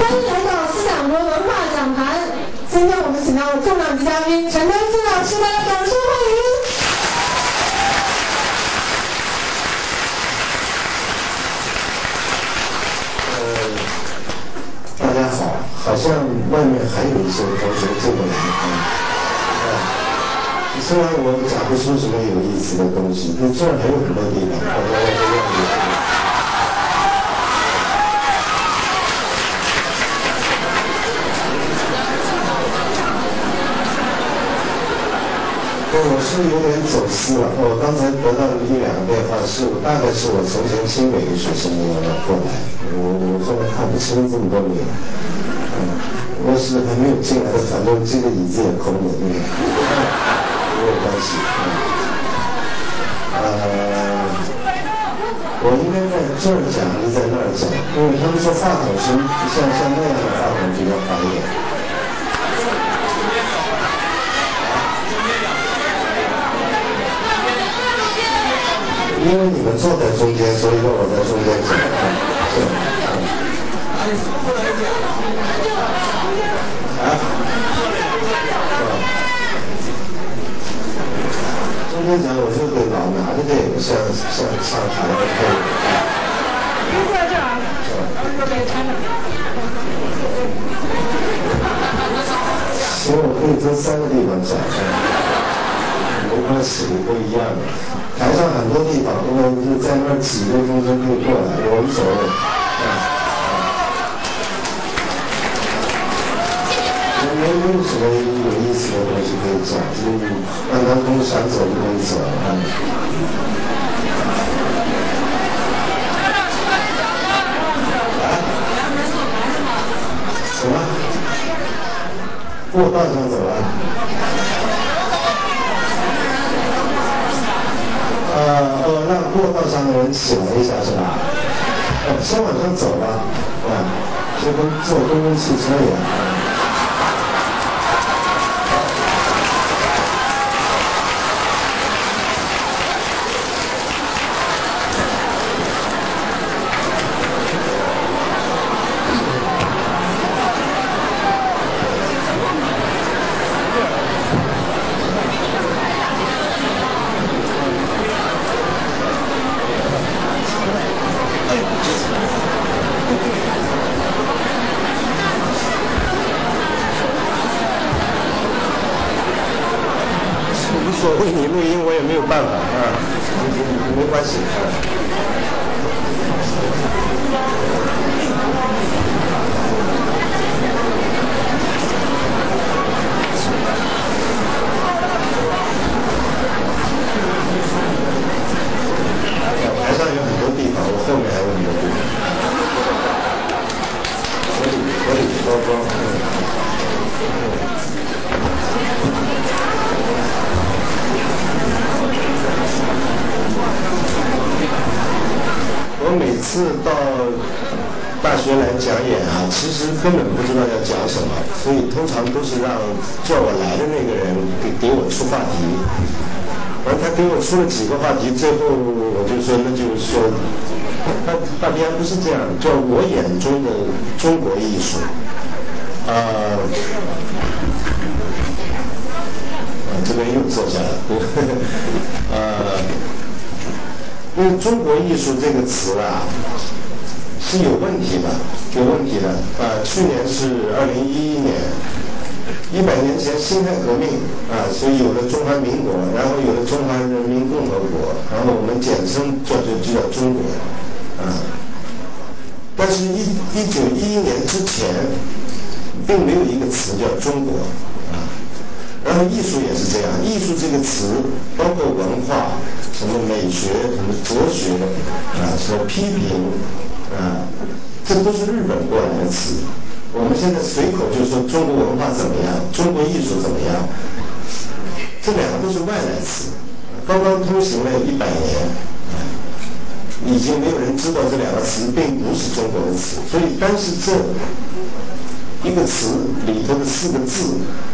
迎来到思想和文化讲坛。今天我们请到了重量级嘉宾陈丹青老师的，掌声欢迎。 大家好，好像外面还有一些同学进不来虽然我讲不出什么有意思的东西，但这儿还有很多地方，大家要不要我是有点走失了。我刚才得到了1、2个电话，大概是我从前新美的学生过来，我现在看不清这么多脸。我是还没有进来的，反正这个椅子也空着，没有关系。我应该在这儿讲还是在那儿讲？因为他们说话筒是像那样的话筒比较好一点。因为你们坐在中间，所以让我在中间讲。中间讲我就得老拿着这个，像上台的配。 您坐在这儿啊，这边看着。 行，我可以从3个地方讲，没关系，不一样的。台上很多地方，因为就在那儿挤着中间可以过来，我无所谓。没有什么有意思的东西可以讲，就是让他们想走就可以走。什么？过道上走了？让过道上的人起来一下是吧？先往上走吧，就跟坐公共汽车一样。所谓你录音我也没有办法没关系台上有很多地方，我后面还有很多地方，我里包装。我每次到大学来讲演其实根本不知道要讲什么，所以通常都是让叫我来的那个人给我出话题，而他给我出了几个话题，最后我就说，那就是说，大家不是这样，叫我眼中的中国艺术，这边又坐下了，因为中国艺术这个词是有问题的，去年是2011年，100年前辛亥革命所以有了中华民国，然后有了中华人民共和国，然后我们简称就叫中国但是1911年之前并没有一个词叫中国然后艺术也是这样，艺术这个词包括文化、什么美学、什么哲学什么批评这都是日本过来的词。我们现在随口就说中国文化怎么样，中国艺术怎么样，这两个都是外来词，刚刚通行了100年，已经没有人知道这两个词并不是中国的词，所以单是这一个词里头的4个字。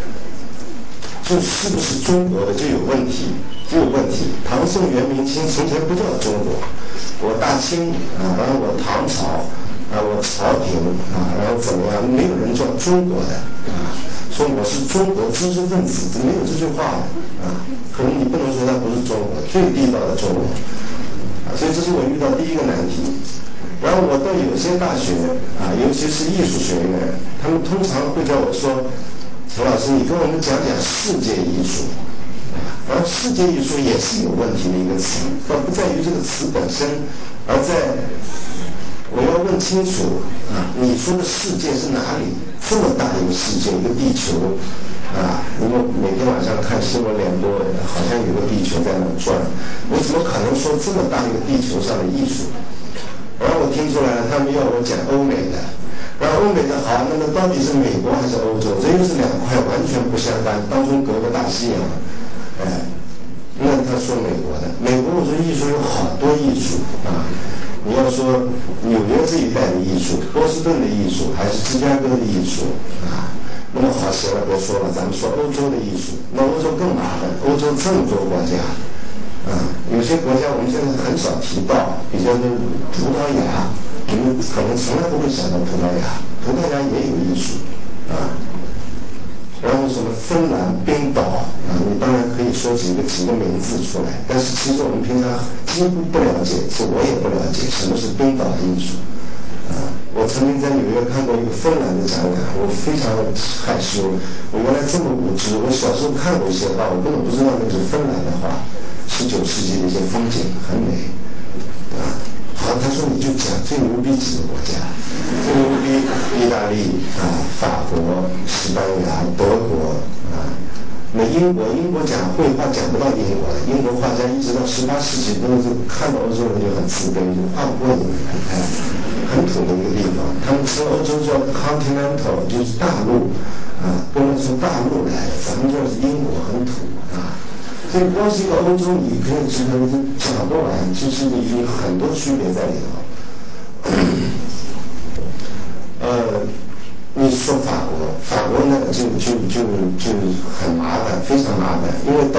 就是不是中国的就有问题，唐宋元明清从前不叫中国，我大清然后我唐朝我朝廷然后怎么样？没有人叫中国的说我是中国知识分子，没有这句话的可能你不能说它不是中国最地道的中国所以这是我遇到第一个难题。然后我到有些大学尤其是艺术学院，他们通常会叫我说，陈老师，你跟我们讲讲世界艺术。而世界艺术也是有问题的一个词，倒不在于这个词本身，而在我要问清楚你说的世界是哪里？这么大一个世界，一个地球因为每天晚上看新闻联播，好像有个地球在那转，我怎么可能说这么大一个地球上的艺术？然后我听出来了，他们要我讲欧美的，然后欧美的好，那么到底是美国还是欧洲？这又是两块完全不相干，当中隔个大西洋。那他说美国的，美国我说艺术有好多艺术你要说纽约这一带的艺术，波士顿的艺术，还是芝加哥的艺术那么好行了，别说了，咱们说欧洲的艺术，那欧洲更麻烦，欧洲这么多国家有些国家我们现在很少提到，比较的葡萄牙，你们可能从来不会想到葡萄牙，葡萄牙也有艺术然后什么芬兰、冰岛你当然可以说几个名字出来，但是其实我们平常几乎不了解，我也不了解什么是冰岛的艺术我曾经在纽约看过一个芬兰的展览，我非常害羞，我原来这么无知，我小时候看过一些画，我根本不知道那是芬兰的画，19世纪的一些风景很美好，他说你就讲最牛逼几个国家，最牛逼意大利法国、西班牙、德国那英国讲绘画讲不到英国的，英国画家一直到18世纪都是看到欧洲人就很自卑，就画不过你们很土的一个地方。他们说欧洲叫 continental， 就是大陆都是从大陆来的，咱们这是英国很土所以光是一个欧洲，你可以知道讲不完，其实有很多区别在里头。你说法国呢就很麻烦，非常麻烦，因为到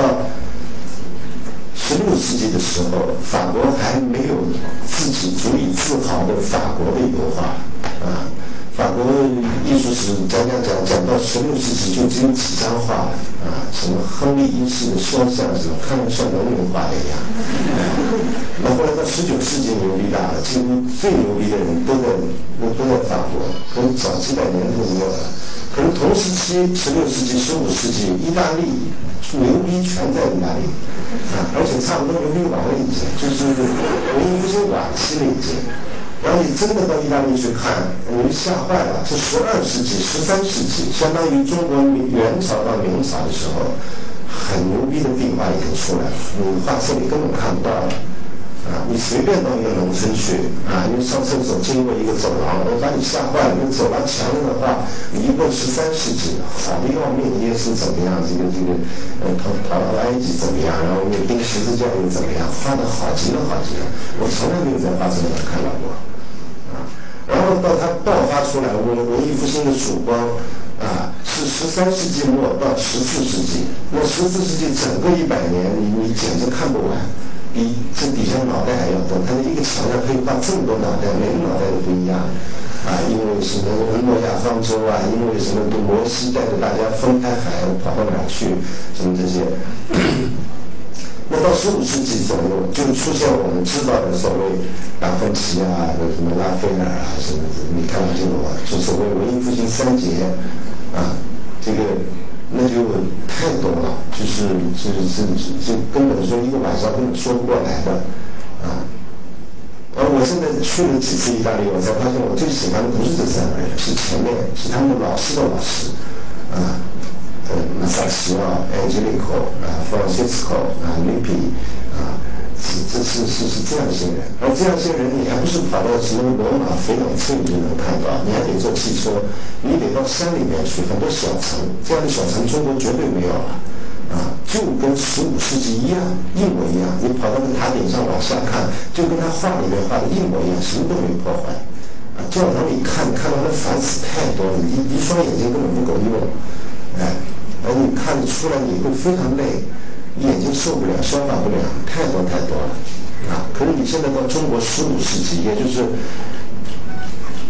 16世纪的时候，法国还没有自己足以自豪的法国的油画法国艺术史讲到16世纪就只有几张画什么亨利一世的肖像，什么看着像农民画的一样那后来到19世纪牛逼大了，几乎最牛逼的人都在法国，可能早几百年都没有了。可能同时期16世纪、15世纪，意大利牛逼全在意大利而且差不多牛逼完了已经，就是文艺复兴晚期了已经。然后你真的到意大利去看，你吓坏了，是12世纪、13世纪，相当于中国元朝到明朝的时候，很牛逼的壁画已经出来了，你画册里根本看不到了你随便到一个农村去你上厕所经过一个走廊，我把你吓坏了，那走廊墙上的话，一过13世纪，好的要命，耶稣怎么样，逃到埃及怎么样，然后那钉十字架又怎么样，画的好极了，我从来没有在画册上看到过然后到它爆发出来，文艺复兴的曙光是13世纪末到14世纪，那14世纪整个100年，你简直看不完，比这底下脑袋还要多。它的一个墙上可以画这么多脑袋，每个脑袋都不一样因为什么诺亚方舟因为什么摩西带着大家分开海跑到哪去，什么这些。那到15世纪左右，就出现我们知道的所谓达芬奇什么拉斐尔什么米开朗基罗就所谓文艺复兴3杰这个那就太多了，就是根本说一个晚上根本说不过来的而我现在去了几次意大利，我才发现我最喜欢的不是这3个人，是前面是他们的老师的老师马萨奇Angelico Francisco Lippi这是这样一些人，而这样一些人你还不是跑到什么罗马腓冷村你就能看到，你还得坐汽车，你得到山里面去，很多小城，这样的小城中国绝对没有了就跟15世纪一样，一模一样，你跑到那塔顶上往下看，就跟他画里面画的一模一样，什么都没破坏教堂里看到那烦死太多了，一双眼睛根本不够用而你看得出来你会非常累，眼睛受不了，消化不了，太多了可是你现在到中国15世纪，也就是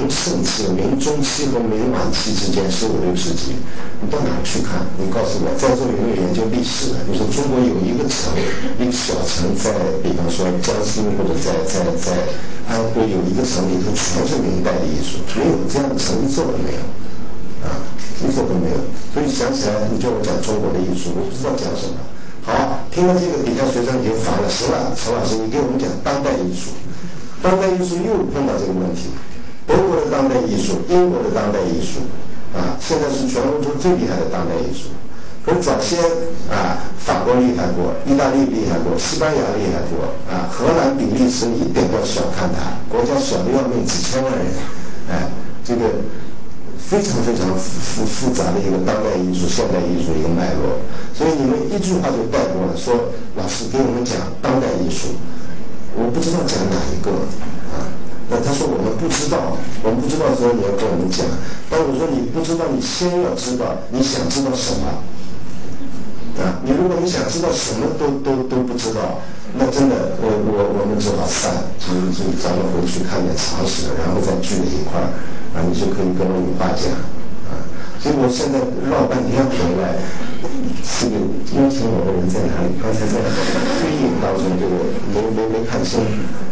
明盛期、明中期和明晚期之间，15、16世纪，你到哪儿去看？你告诉我，在座有没有研究历史的？你说中国有一个城，一个小城在，比方说江苏或者在安徽有一个城里头全是明代的艺术，没有这样的城，一座都没有，啊，一座都没有。所以想起来，你叫我讲中国的艺术，我不知道讲什么。好，听到这个，底下学生已经烦了。行了，陈老师，你给我们讲当代艺术。当代艺术又碰到这个问题，德国的当代艺术，英国的当代艺术，啊，现在是全欧洲最厉害的当代艺术。可是早先啊，法国厉害过，意大利厉害过，西班牙厉害过，啊，荷兰、比利时一点都小看它，国家小的要命，几千万人，哎，这个非常非常复杂的一个当代艺术、现代艺术一个脉络。所以你们一句话就带过了，说老师给我们讲当代艺术。我不知道讲哪一个啊？那他说我们不知道，我们不知道说你要跟我们讲。但我说你不知道，你先要知道你想知道什么啊？你如果你想知道什么都不知道，那真的我们只好散，就咱们回去看点常识，然后再聚在一块儿啊，你就可以跟我女爸讲啊。所以我现在绕半天回来。这个邀请我的人在哪里？刚才在推引当中，这个没看清。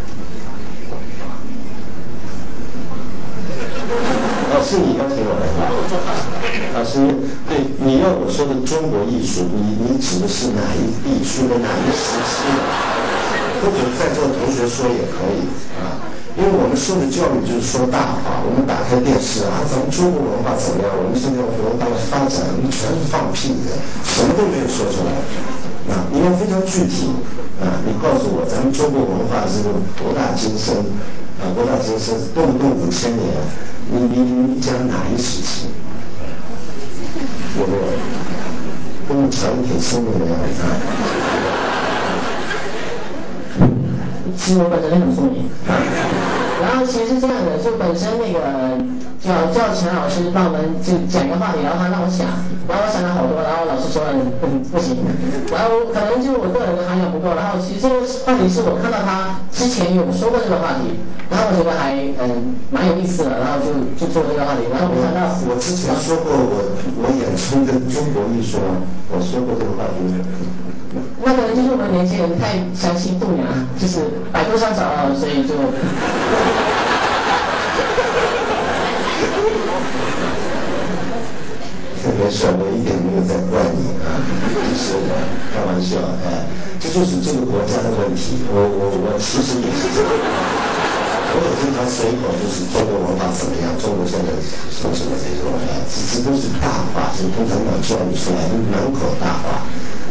哦，是你邀请我的吧？啊，是对你要我说的中国艺术，你指的是哪一地区的哪一时期的？或者在座的同学说也可以啊。因为我们受的教育就是说大话，我们打开电视啊，咱们中国文化怎么样？我们现在文化发展，全是放屁的，什么都没有说出来。啊，你要非常具体啊，你告诉我，咱们中国文化这个博大精深啊，博大精深，动不动5000年，你讲哪一时期？有没有？跟你讲挺聪明的样子啊。 其实我本身很聪明，然后其实是这样的，就本身那个叫陈老师帮我们就讲一个话题，然后他让我想，然后我想了好多，然后老师说不行，然后可能就我个人的涵养不够，然后其实这个话题是我看到他之前有说过这个话题，然后我觉得还蛮有意思的，然后就做这个话题，然后没想到我之前说过我演出跟中国艺术，我说过这个话题。 那可能就是我们年轻人太相信度娘，就是百度上找到，所以就。 没事，我一点没有在怪你啊，就是开玩笑，哎，这就是这个国家的问题。我其实也是这样，我也经常随口就是中国文化怎么样，中国现在什么这种，哎，这都是大话，是共产党教育出来的满口大话，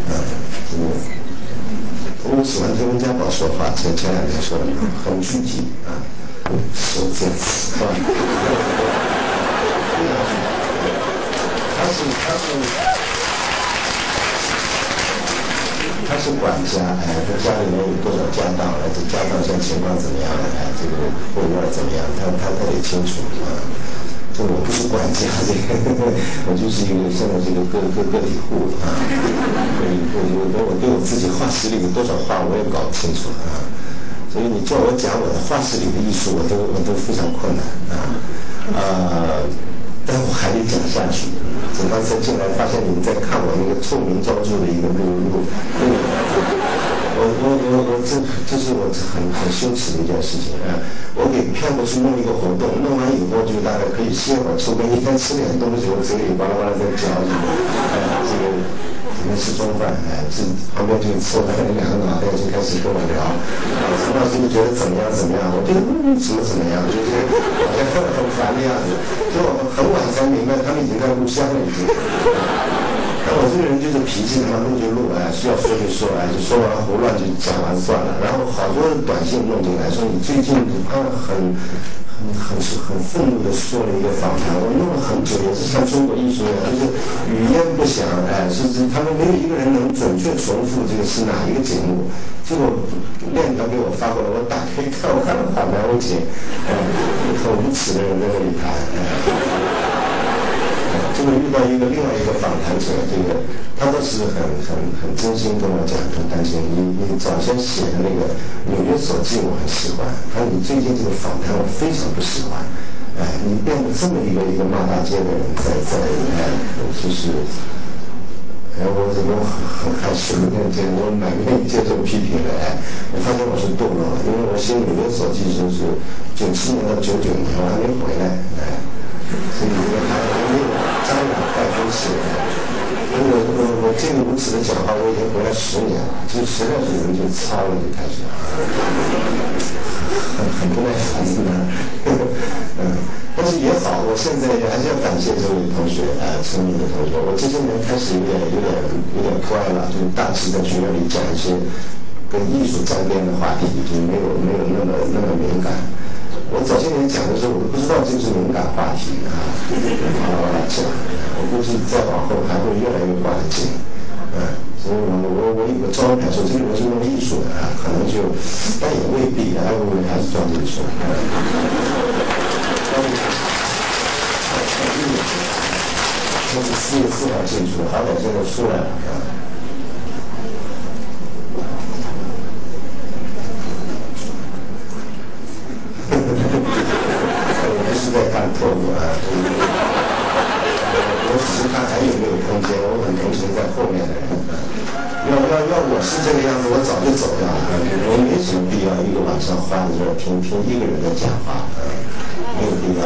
我喜欢听温家宝说话，前2天说的很具体啊，手见词啊，他是管家，哎，他家里面有多少家当，哎，这家当现在情况怎么样，哎，这个后院怎么样，他得清楚啊。这我不是管家，这个我就是一个现在这个个体户啊。我对我自己画室里有多少画我也搞不清楚啊。所以你叫我讲我的画室里的艺术，我都非常困难啊。但我还得讲下去。我刚才进来发现你们在看我那个臭名昭著的一个录，这是我很羞耻的一件事情啊！我给骗过去弄一个活动，弄完以后就大概可以歇会儿，抽根烟，吃点东西，我嘴里巴拉巴拉在嚼着，这个吃中饭，哎，这旁边就凑来2个脑袋就开始跟我聊，陈老师你觉得怎么样？我觉得怎么样，就是好像很烦的样子。结果很晚才明白，他们已经在录像了已经。但我这个人就是脾气，他妈录就录，哎，需要说就说，哎，就说完胡乱就讲完算了。然后好多短信弄进来，说你最近很愤怒的说了一个访谈，我弄了很久，也是像中国艺术一样，就是语焉不详，哎，是他们没有一个人能准确重复这个是哪一个节目。结果链条给我发过来，我打开看，我看了好难为情，哎，很无耻的人在那里谈，哎。这个遇到另外一个访谈者，这个他倒是很真心跟我讲，很担心你早先写的那个《纽约所记》我很喜欢，他说你最近这个访谈我非常不喜欢， 你变得这么一个骂大街的人，就是我很害羞，我蛮愿意接受批评的。我发现我是堕落了，因为我写纽约手记是97年到99年，我还没回来，所以还没有沾染带风险。我这个如此的讲话，我已经回来10年了，就实在是人就糙了，就开始很不耐烦的。但是也好，我现在还是要感谢这位同学，陈明的同学。我这些年开始有点乖了，就是大致在学校里讲一些跟艺术沾边的话题，就没有那么敏感。我早些年讲的时候，我都不知道这是敏感话题我来讲，我估计再往后还会越来越挂得紧，所以我有个招牌说这个人是弄艺术的可能就，但也未必我还是装艺术。我是4月4号进去的，好歹现在出来了我不是在看透露我只是看还有没有空间，我很同情在后面的人要我是这个样子，我早就走掉了。我没什么必要一个晚上花在这儿听一个人的讲话，没有必要。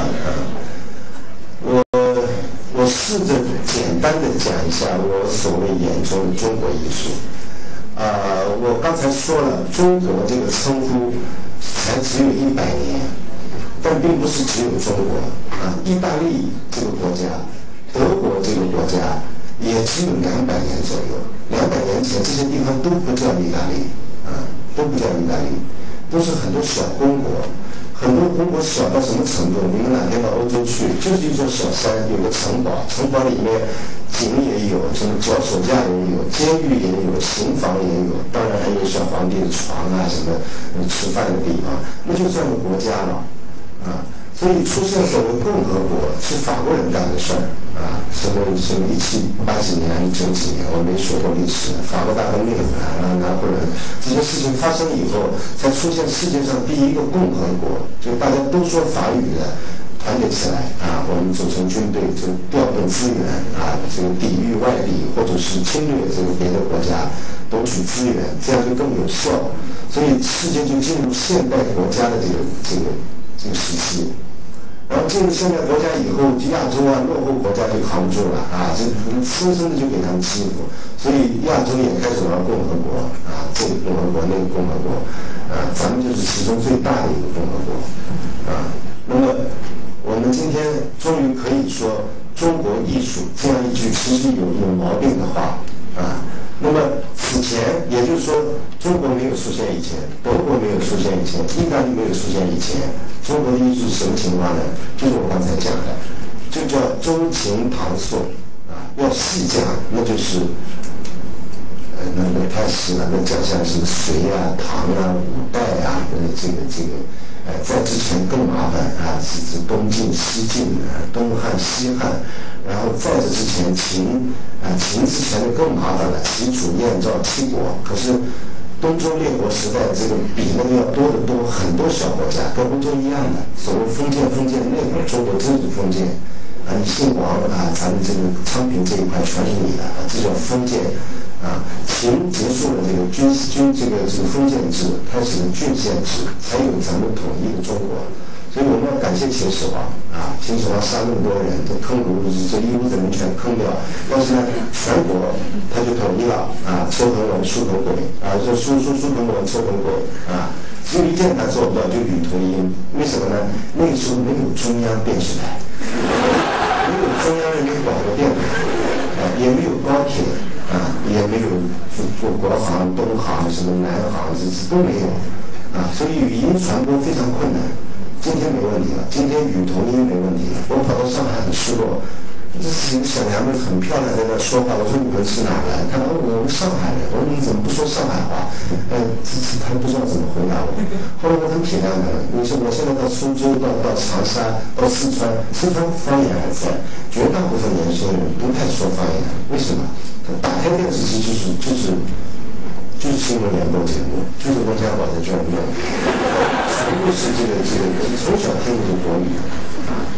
我试着简单的讲一下我所谓眼中的中国艺术。我刚才说了，中国这个称呼才只有100年，但并不是只有中国意大利这个国家，德国这个国家也只有200年左右。200年前这些地方都不叫意大利都不叫意大利，都是很多小公国。很多公国小到什么程度？你们哪天到欧洲去，就是一座小山，有个城堡，城堡里面井也有，什么脚手架也有，监狱也有，刑房也有，当然还有小皇帝的床什么吃饭的地方，那就算个国家了所以出现所谓共和国是法国人干的事儿什么1780年还是90几年，我没学过历史。法国大革命拿破仑这些事情发生以后，才出现世界上第一个共和国，就大家都说法语的团结起来我们组成军队，就调动资源这个抵御外敌或者是侵略这个别的国家，夺取资源，这样就更有效。所以世界就进入现代国家的这个时期。然后进入现代国家以后，亚洲落后国家就扛不住了这深深的就给他们欺负，所以亚洲也开始玩共和国这个共和国那个共和国咱们就是其中最大的一个共和国那么我们今天终于可以说中国艺术这样一句其实有毛病的话那么此前，也就是说，中国没有出现以前，德国没有出现以前，意大利没有出现以前，中国的艺术是什么情况呢？就是我刚才讲的，就叫周秦唐宋要细讲，那就是那太细了，那讲像是隋唐五代这个在之前更麻烦是东晋、西晋东汉、西汉，然后在这之前秦之前的更麻烦了，齐楚燕赵七国。可是东周列国时代这个比那个要多得多，很多小国家跟欧洲一样的，所谓封建那会儿中国真是封建你姓王咱们这个昌平这一块全是你的这叫封建秦结束了这个军这个封建制，开始了郡县制，才有咱们统一的中国。所以我们要感谢秦始皇秦始皇杀那么多人，都坑儒这一屋子人全坑掉。但是呢，全国他就统一了车同文、书同轨就书同文、车同轨只有一件他做不到，就语同音。为什么呢？那个时候没有中央电视台，没有中央人民广播电台也没有高铁也没有国航、东航、什么南航，这都没有所以语音传播非常困难。今天没问题了，今天语同音没问题。我跑到上海很失落，这几个小娘们很漂亮在那说话，我说你们是哪来？她说我们上海人。我说你怎么不说上海话？她不知道怎么回答我。后来我很体谅她了，你说我现在到苏州、到长沙、到四川方言还在，绝大部分年轻人不太说方言，为什么？打开电视机就是新闻联播节目，就是温家宝在这儿弄，全部是这个从小听的是国语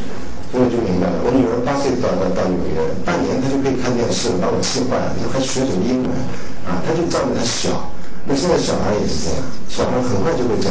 我就明白了。我女儿8岁到纽约，半年她就可以看电视，把我气坏了。她还学什么英文啊？她就仗着她小。那现在小孩也是这样，小孩很快就会讲。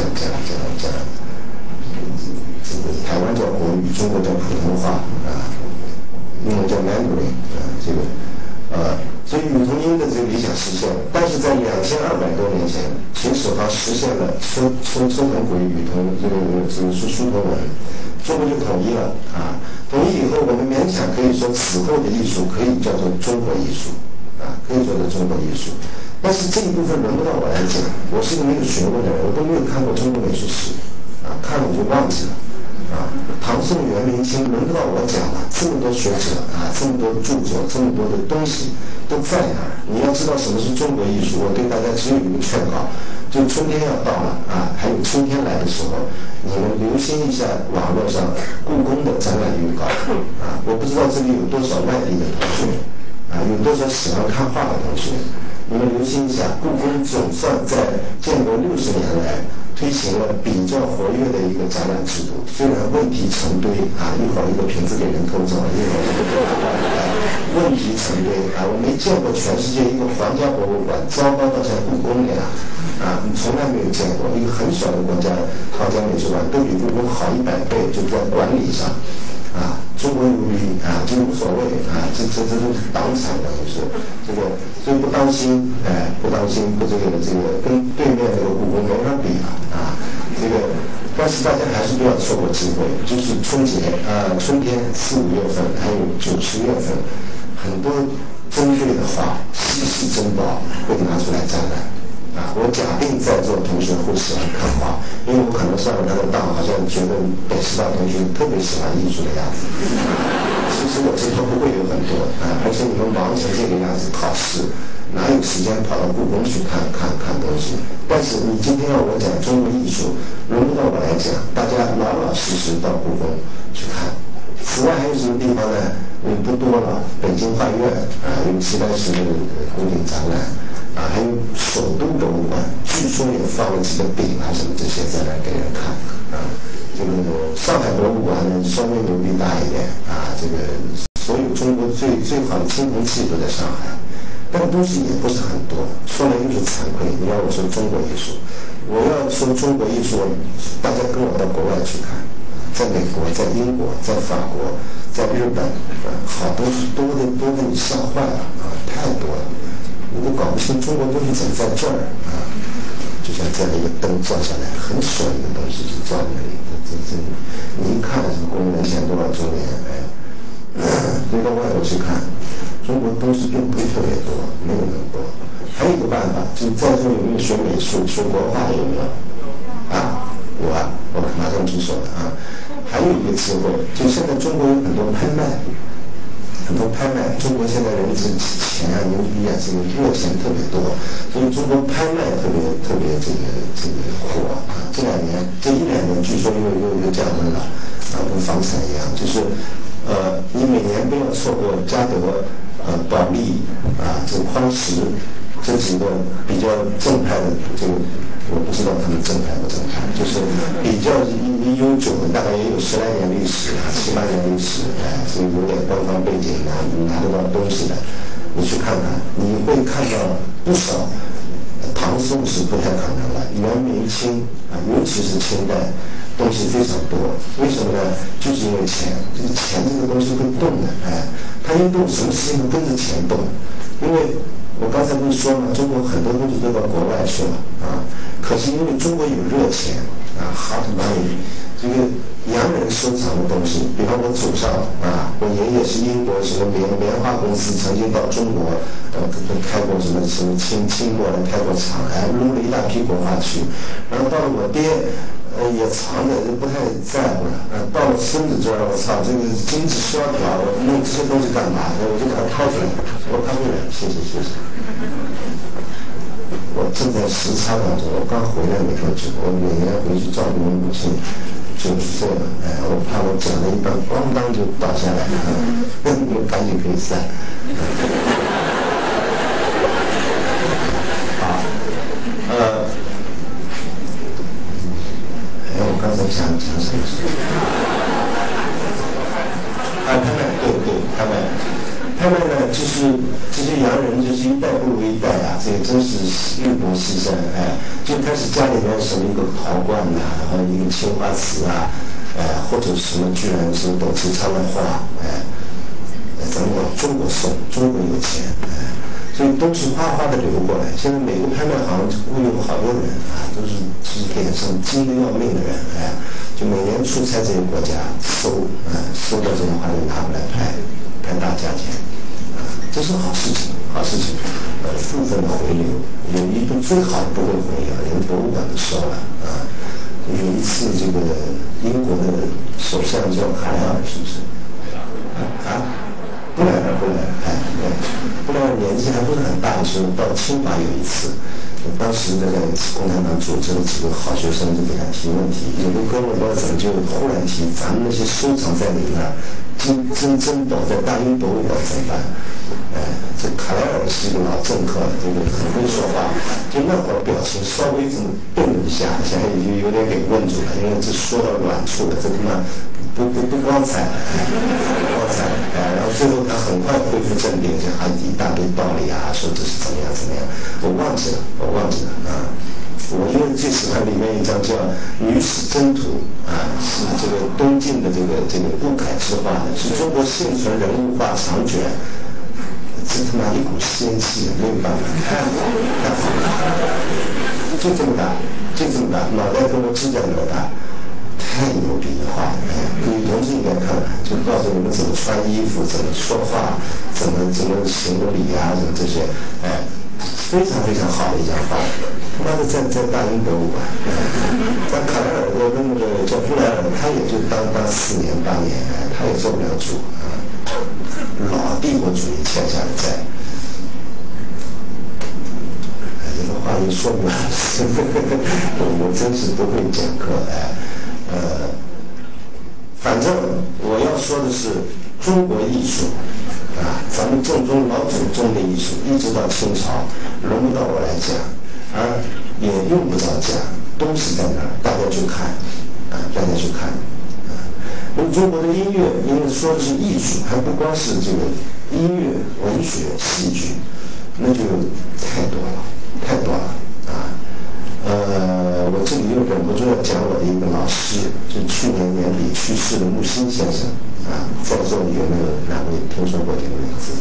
台湾叫国语，中国叫普通话啊，英文叫 Mandarin 啊，所以女童音的这个理想实现，但是在2200多年前，秦始皇实现了收腾国语女童这个书同文，中国就统一了啊。统一以后，我们勉强可以说此后的艺术可以叫做中国艺术啊，可以叫做中国艺术。但是这一部分轮不到我来讲，我是一个没有学过的人，我都没有看过中国美术史啊，看了我就忘记了。唐宋元明清轮不到我讲了，这么多学者啊，这么多著作，这么多的东西都在那儿。你要知道什么是中国艺术，我对大家只有一个劝告，就春天要到了啊，还有秋天来的时候，你们留心一下网络上故宫的展览预告啊，我不知道这里有多少外地的同学啊，有多少喜欢看画的同学，你们留心一下，故宫总算在建国60年来推行了比较活跃的一个展览制度，虽然问题成堆啊，一会儿一个瓶子给人偷走了，一会儿问题成堆啊，我没见过全世界一个皇家博物馆糟糕到像故宫那样啊，你从来没有见过。一个很小的国家，皇家美术馆都比故宫好100倍，就在管理上啊。中国有理啊，就无所谓啊，这都是党产的，就是这个，所以不当心，不当心，这个跟对面那个故宫没法比了啊，这个，但是大家还是不要错过机会，就是春节啊，春天4、5月份，还有9、10月份，很多珍贵的画、稀世珍宝会拿出来展览。啊，我假定在座同学会喜欢看画，因为我可能上了他的当，好像觉得北师大同学特别喜欢艺术的样子。其实我知道不会有很多啊，而且你们忙成这个样子考试，哪有时间跑到故宫去看东西？但是你今天要我讲中国艺术，轮不到我来讲，大家老老实实到故宫去看。此外还有什么地方呢？不多了，北京画院啊，有齐白石的古典展览。啊，还有首都博物馆，据说也放了几个饼啊什么这些在那给人看啊。这个上海博物馆呢稍微牛逼大一点啊，这个所有中国最好的青铜器都在上海，但东西也不是很多，说来又是惭愧。你要我说中国艺术，我要说中国艺术，大家跟我到国外去看，在美国、在英国、在法国、在日本，好东西多的你吓坏了啊，太多了。我都搞不清中国东西怎么在这儿啊！就像这样一个灯照下来，很小一个东西就照那里，你一看这个公元前多少周年，你到外头去看，中国东西并不是特别多，没有那么多。还有一个办法，就在座有没有学美术、学国画的有没有？啊，有啊，我马上举手了啊！还有一个机会，就现在中国有很多拍卖。很多拍卖，中国现在人这钱啊、牛逼啊，这个热钱特别多，所以中国拍卖特别这个火啊。这1、2年，据说又降温了啊，跟房产一样，就是你每年不要错过嘉德、保利啊、这个匡石这几个比较正派的这个。我不知道他们正派不正派，就是比较悠久的，大概也有10来年历史啊，7、8年历史，所以有点官方背景啊，你拿得到东西的，你去看看，你会看到不少。唐宋是不太可能了，元明清啊，尤其是清代，东西非常多。为什么呢？就是因为钱，这个钱这个东西会动的，它一动，什么事情都跟着钱动，因为。我刚才不是说嘛，中国很多东西都到国外去了啊，可是因为中国有热钱啊 ，hot money， 这个洋人收藏的东西，比方我祖上啊，我爷爷是英国什么棉花公司，曾经到中国开过什么清末的开过厂，撸了一大批国画去，然后到了我爹。也藏的不太在乎了，到了孙子这儿，我操，这个经济萧条，我弄这些东西干嘛？我就把它掏出来，我掏出来，谢谢。我正在时差当中，我刚回来没多久，我每年回去照顾我母亲90岁了，我怕我讲了一半，咣当就倒下来了，你们赶紧可以散。我刚才讲什么事？ 他们呢，就是这些洋人，就是一代不如一代啊，这个真是日薄西山，就开始家里面什么一个陶罐呐，然后一个青花瓷啊，或者什么居然是董其昌的画，咱们往中国送，中国有钱，所以都是哗哗的流过来。现在美国拍卖行会有好多人啊，都是脸上金得要命的人，就每年出差这些国家收到这些画就拿过来拍大价钱，这是好事情，好事情。部分的回流，有一部最好的不会回流，连博物馆都收了啊。有一次这个英国的首相叫卡莱尔，是不是？布莱尔，布莱尔年纪还不是很大的时候到清华有一次，当时这个共产党组织了几个好学生就给他提问题，有个哥们不知道怎么就忽然提咱们那些收藏在你那儿，珍宝在大英博物馆怎么办？这卡莱尔是一个老政客，这个很会说话，就那会儿表情稍微这么动了一下，现在已经有点给问住了，因为这说到软处了，这他妈不光彩，不光彩，然后最后他很快恢复镇定，讲一大堆道理啊，说这是怎么样，我忘记了啊。我因为最喜欢里面一张叫《女史箴图》是这个东晋的这个顾恺之画的，是中国幸存人物画长卷。这他妈一股仙气，没有办法，太好了，就这么大，脑袋跟我指甲那么大，太牛逼的画了！女同志应该看看，就告诉你们怎么穿衣服，怎么说话，怎么行礼啊，什么这些，非常非常好的一张画。他妈的在大英博物馆，在卡莱尔的那个叫布莱尔，他也就当4年8年，他也做不了主啊。老帝国主义欠下的债，这个话一说明我真是不会讲课反正我要说的是中国艺术咱们正宗老祖宗的艺术，一直到清朝，轮不到我来讲，而也用不着讲，东西在哪儿，大家去看大家去看。那么中国的音乐，因为说的是艺术，还不光是这个音乐、文学、戏剧，那就太多了我这里又忍不住要讲我的一个老师，就去年年底去世的木心先生在座有没有哪位听说过这个名字？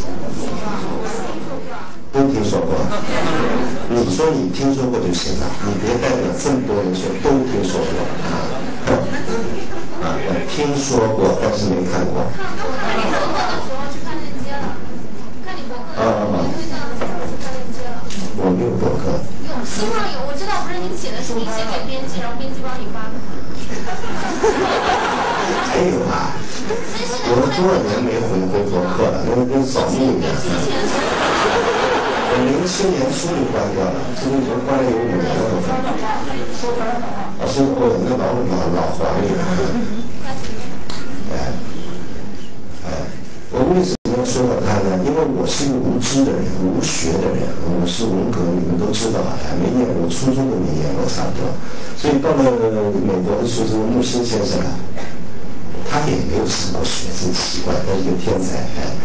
都听说过。你说你听说过就行了，你别代表这么多人说都听说过我听说过，但是没看过。我没有博客。 希望有，我知道不是您写的，是您写给编辑，然后编辑帮你发的。 还有我多少年没回博客了，那跟扫墓一样。我07年书就关掉了，这个已经关了有5年了。那老黄历我为什么要说到他呢？因为我是一个无知的人，无学的人，我是文革，你们都知道没念过，初中都没念过，差不多。所以到了美国的时候，这个木心先生他也没有什么学，真奇怪，他是一个天才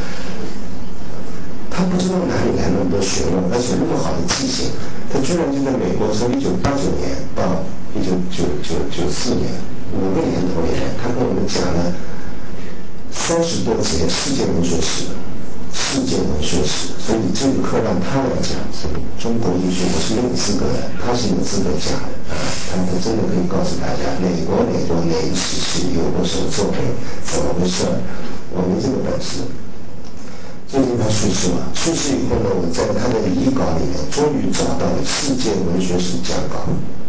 他不知道哪里来那么多学问，而且那么好的记性，他居然就在美国从1989年到1994年5个年头里面，他跟我们讲了30多节世界文学史，所以这个课让他来讲，中国艺术我是没有资格的，他是有资格讲的他真的可以告诉大家哪国哪一时期有过什么作品，怎么回事，我没这个本事。最近他去世了，去世以后呢，我在他的遗稿里面终于找到了世界文学史讲稿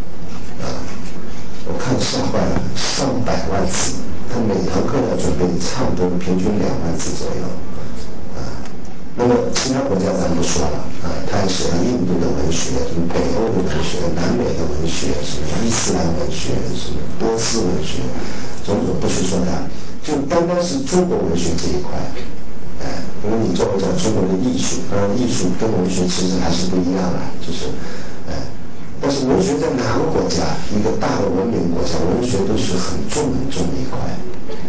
我看吓坏了，上百万字，他每堂课要准备差不多平均2万字左右那么其他国家咱不说了他还写了印度的文学，什么北欧的文学，南美的文学，什么伊斯兰文学，什么波斯文学，种种不去说它，就单单是中国文学这一块因为你叫我讲中国的艺术，当然艺术跟文学其实还是不一样就是但是文学在哪个国家，一个大的文明国家，文学都是很重的一块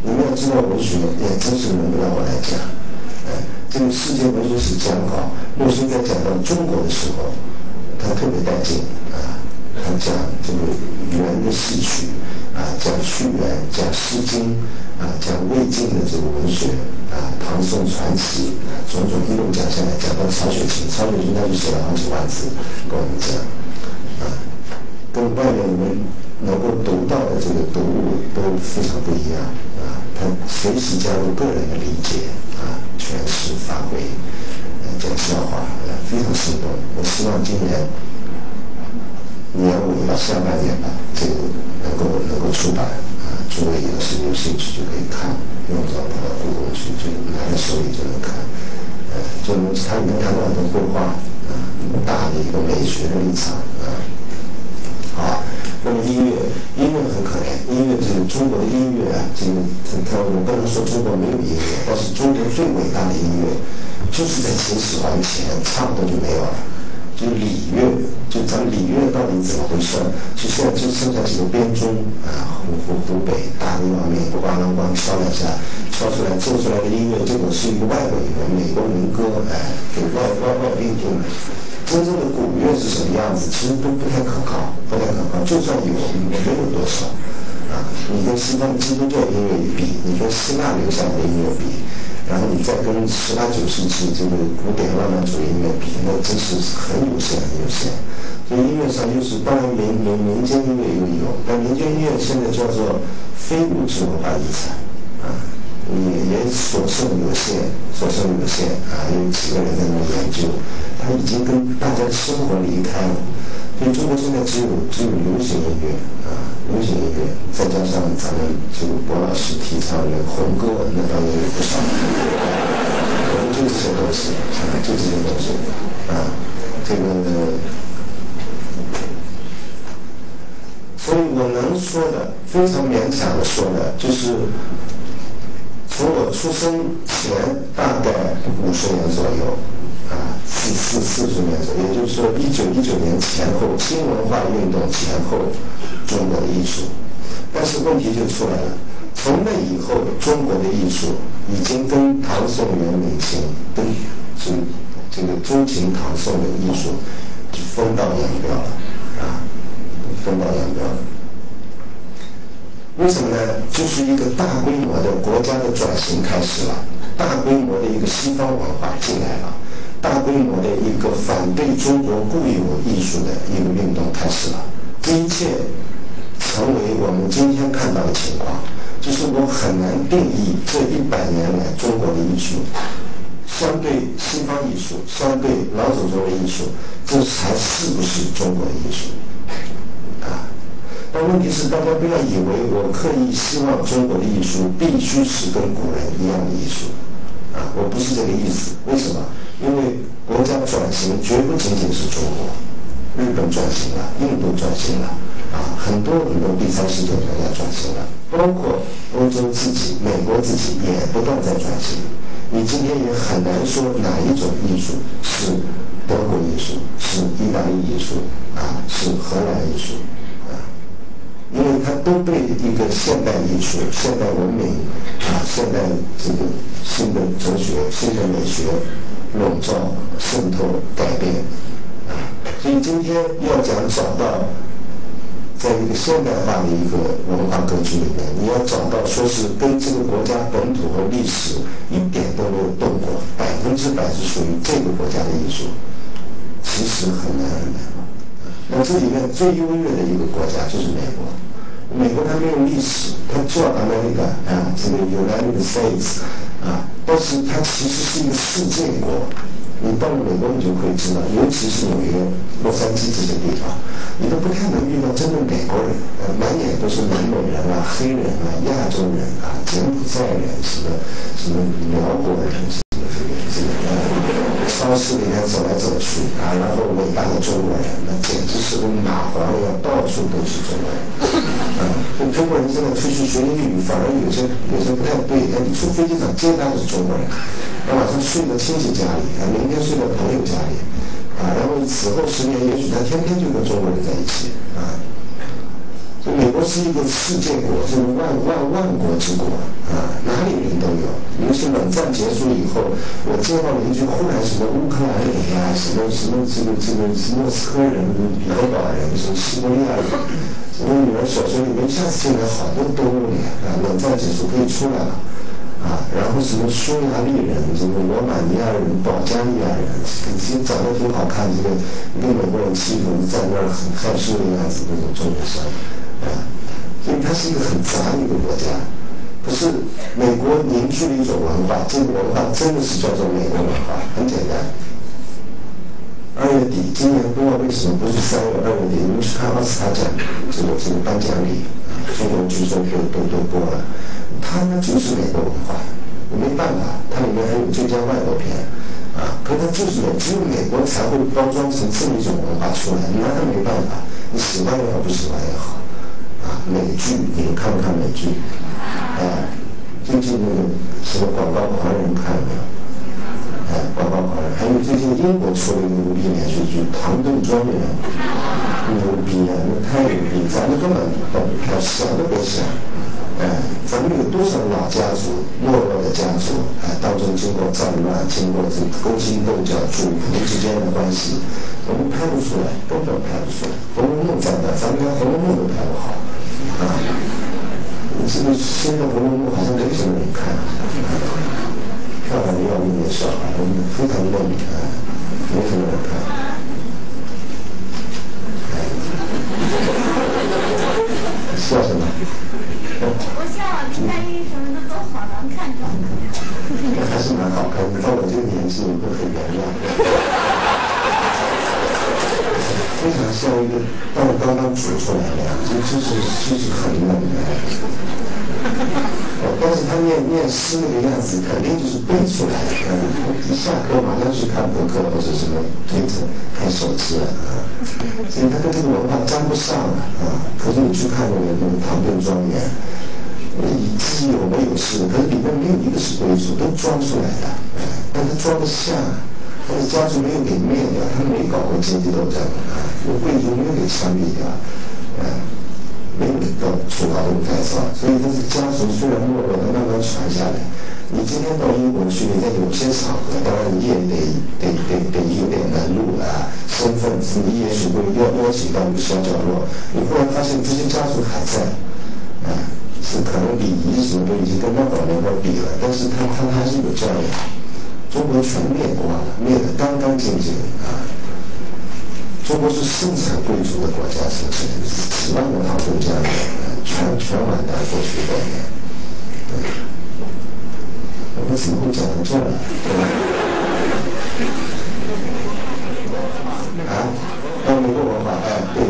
你们要知道，文学也真是轮不到我来讲。这个世界文学史讲稿，陆逊在讲到中国的时候，他特别带劲啊！他讲这个元的戏曲啊，讲屈原，讲《诗经》啊，讲魏晋的这个文学啊，唐宋传奇啊，种种一路讲下来，讲到曹雪芹，曹雪芹他就写了好几万字跟我们讲啊，跟外面我们能够读到的这个读物都非常不一样啊，他随时加入个人的理解啊，诠释发挥，讲笑话，非常生动。我希望今年年尾到下半年吧，这个能够出版啊，诸位要是有兴趣就可以看，用不着跑到故宫去，就拿在手里就能看。就他里面谈到很多绘画啊，大的一个美学的立场啊。好，那么音乐很可怜，音乐这个中国的音乐啊，这个你看我不能说中国没有音乐，但是中国最伟大的音乐就是在秦始皇前差不多就没有了。就是礼乐，就咱们礼乐到底怎么回事？就现在就剩下几个编钟啊，湖北大的要命，咣啷咣敲两下，敲出来奏出来的音乐，结果是一个外国音乐，美国民歌，给外宾听的。真正的古乐是什么样子？其实都不太可靠，就算有，也没有多少啊。你跟西方的基督教音乐比，你跟希腊留下来的音乐比，然后你再跟18、19世纪这个古典浪漫主义音乐比，那真是很有限。所以音乐上又是，当然民间音乐又有，但民间音乐现在叫做非物质文化遗产啊，也所剩有限啊，有几个人在那研究，它已经跟大家的生活离开了。所以中国现在只有流行音乐啊，再加上咱们这个博老师提倡的红歌，那当然有不少。我们就这些东西啊，这个，所以我能说的非常勉强的说的，就是从我出生前大概50年左右。40年左右，也就是说1919年前后，新文化运动前后，中国的艺术。但是问题就出来了，从那以后，中国的艺术已经跟唐宋元明清，跟这个周秦唐宋的艺术就分道扬镳了啊，分道扬镳了。为什么呢？就是一个大规模的国家的转型开始了，大规模的一个西方文化进来了。大规模的一个反对中国固有艺术的一个运动开始了，这一切成为我们今天看到的情况，就是我很难定义这100年来中国的艺术，相对西方艺术，相对老祖宗的艺术，这才是不是中国的艺术啊？但问题是，大家不要以为我刻意希望中国的艺术必须是跟古人一样的艺术啊，我不是这个意思。为什么？因为国家转型绝不仅仅是中国，日本转型了，印度转型了，啊，很多第三世界国家转型了，包括欧洲自己、美国自己也不断在转型。你今天也很难说哪一种艺术是德国艺术，是意大利艺术，啊，是荷兰艺术，啊，因为它都被一个现代艺术、现代文明，啊，现代这个新的哲学、新的美学笼罩、渗透、改变啊！所以今天要找到，在一个现代化的一个文化格局里面，你要找到说是跟这个国家本土和历史一点都没有动过，100%是属于这个国家的艺术，其实很难。那这里面最优越的一个国家就是美国。美国它没有历史，它叫 America 啊，这个 United States 啊，但是它其实是一个世界国。你到了美国，你就可以知道，尤其是纽约、洛杉矶这些地方，你都不太能遇到真的美国人，满眼都是南美人啊、黑人啊、亚洲人啊、柬埔寨人，什么辽国人，超市里面走来走去啊，然后伟大的中国人，那简直是跟蚂蟥一样，到处都是中国人。中国人现在出去学英语，反而有些不太对。你出飞机场接他是中国人，晚上睡到亲戚家里，明天睡到朋友家里，然后此后10年，也许他天天就跟中国人在一起啊。 所以美国是一个世界国，是万国之国啊，哪里人都有。尤其冷战结束以后，我接到邻居忽然什么乌克兰人呀，什么莫斯科人、彼得堡人、什么西伯利亚人，什么女儿小学里面一下子进来好多动物脸啊，冷战结束可以出来了啊，然后什么匈牙利人、什么罗马尼亚人、保加利亚人，其实长得挺好看，这个被美国人欺负，在那儿很害羞的样子，那种中学生。所以它是一个很杂的一个国家，可是美国凝聚了一种文化，这个文化真的是叫做美国文化，很简单。2月底，今年不知道为什么不是3月2月底，你们去看奥斯卡奖这个颁奖礼，中国剧都播了，它呢就是美国文化，我没办法，它里面还有最佳外国片啊，可它就是只有美国才会包装成这么一种文化出来，你拿它没办法，你喜欢也好，不喜欢也好。美剧，你们看不看美剧？最近那个什么广告狂人看了没有？广告狂人，还有最近英国出了一个牛逼连续剧《唐顿庄园》，牛逼啊，那太牛逼，咱们根本想都别想。咱们有多少老家族、没落的家族，当中经过战乱，经过这勾心斗角、主仆之间的关系，我们拍不出来，根本拍不出来。《红楼梦》在那，咱们连《红楼梦》都拍不好。这个新的《红楼梦》好像没什么人看，漂亮的要命的小孩，非常嫩，没什么人看。笑什么？ 我笑啊，你看医什么的都好难看着。 还是蛮好看的，到我这个年纪会很原谅。非常像一个刚煮出来的样子，就是很嫩的。但是他念诗那个样子，肯定就是背出来的。一下课马上去看博客或者什么推特、看手机了啊，所以他跟这个文化沾不上了啊。可是你去看那个《唐顿庄园》，你自己有没有事？可是里面没有一个是贵族，都装出来的，但他装得像。他的家族没有给灭掉，他们没搞过阶级斗争啊，贵族没有给枪毙掉，没有到处劳动改造，所以这个家族虽然没落，它慢慢传下来。你今天到英国去，你在有些场合，当然你也得有点门路啊，身份你也许会邀请到一个小角落，你忽然发现这些家族还在，是可能礼仪什么都已经跟那老年代比了，但是他还是有教养。中国全灭光了，灭得干干净净啊！中国是盛产贵族的国家，是几万个唐顿家园，全完蛋，过去多年。我们怎么会讲到这儿？美国文化，对。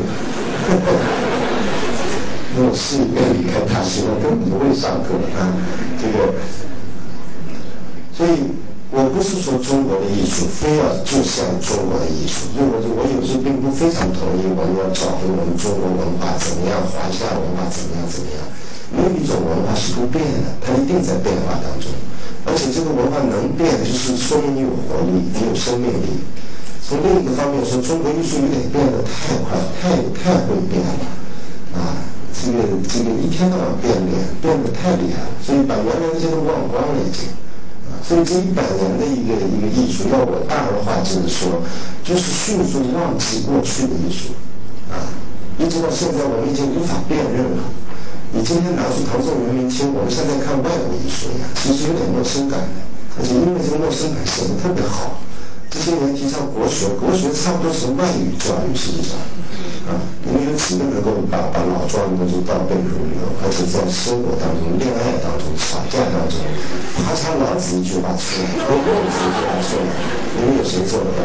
那我是一个离开大学，我根本不会上课啊，这个，所以。我不是说中国的艺术非要就像中国的艺术，因为我有时并不非常同意我们要找回我们中国文化怎么样，华夏文化怎么样。没有一种文化是不变的，它一定在变化当中，而且这个文化能变，就是说明你有活力，你有生命力。从另一个方面说，中国艺术有点变得太快，太会变了啊！这个一天到晚变得太厉害了，所以把原来那些都忘光了已经。所以这100年的一个艺术，要我大而化之的说，就是迅速忘记过去的艺术，一直到现在我们已经无法辨认了。你今天拿出唐宋元明清，我们现在看外国艺术一样，其实有点陌生感的，而且因为这个陌生感显得特别好。这些年提倡国学差不多是外语教育，实际上，你们有几个能够把老庄的就倒背如流，而且在生活当中、恋爱当中、吵架当中，啪嚓老子一句话出来，孟子一句话出来，你们有谁做得到？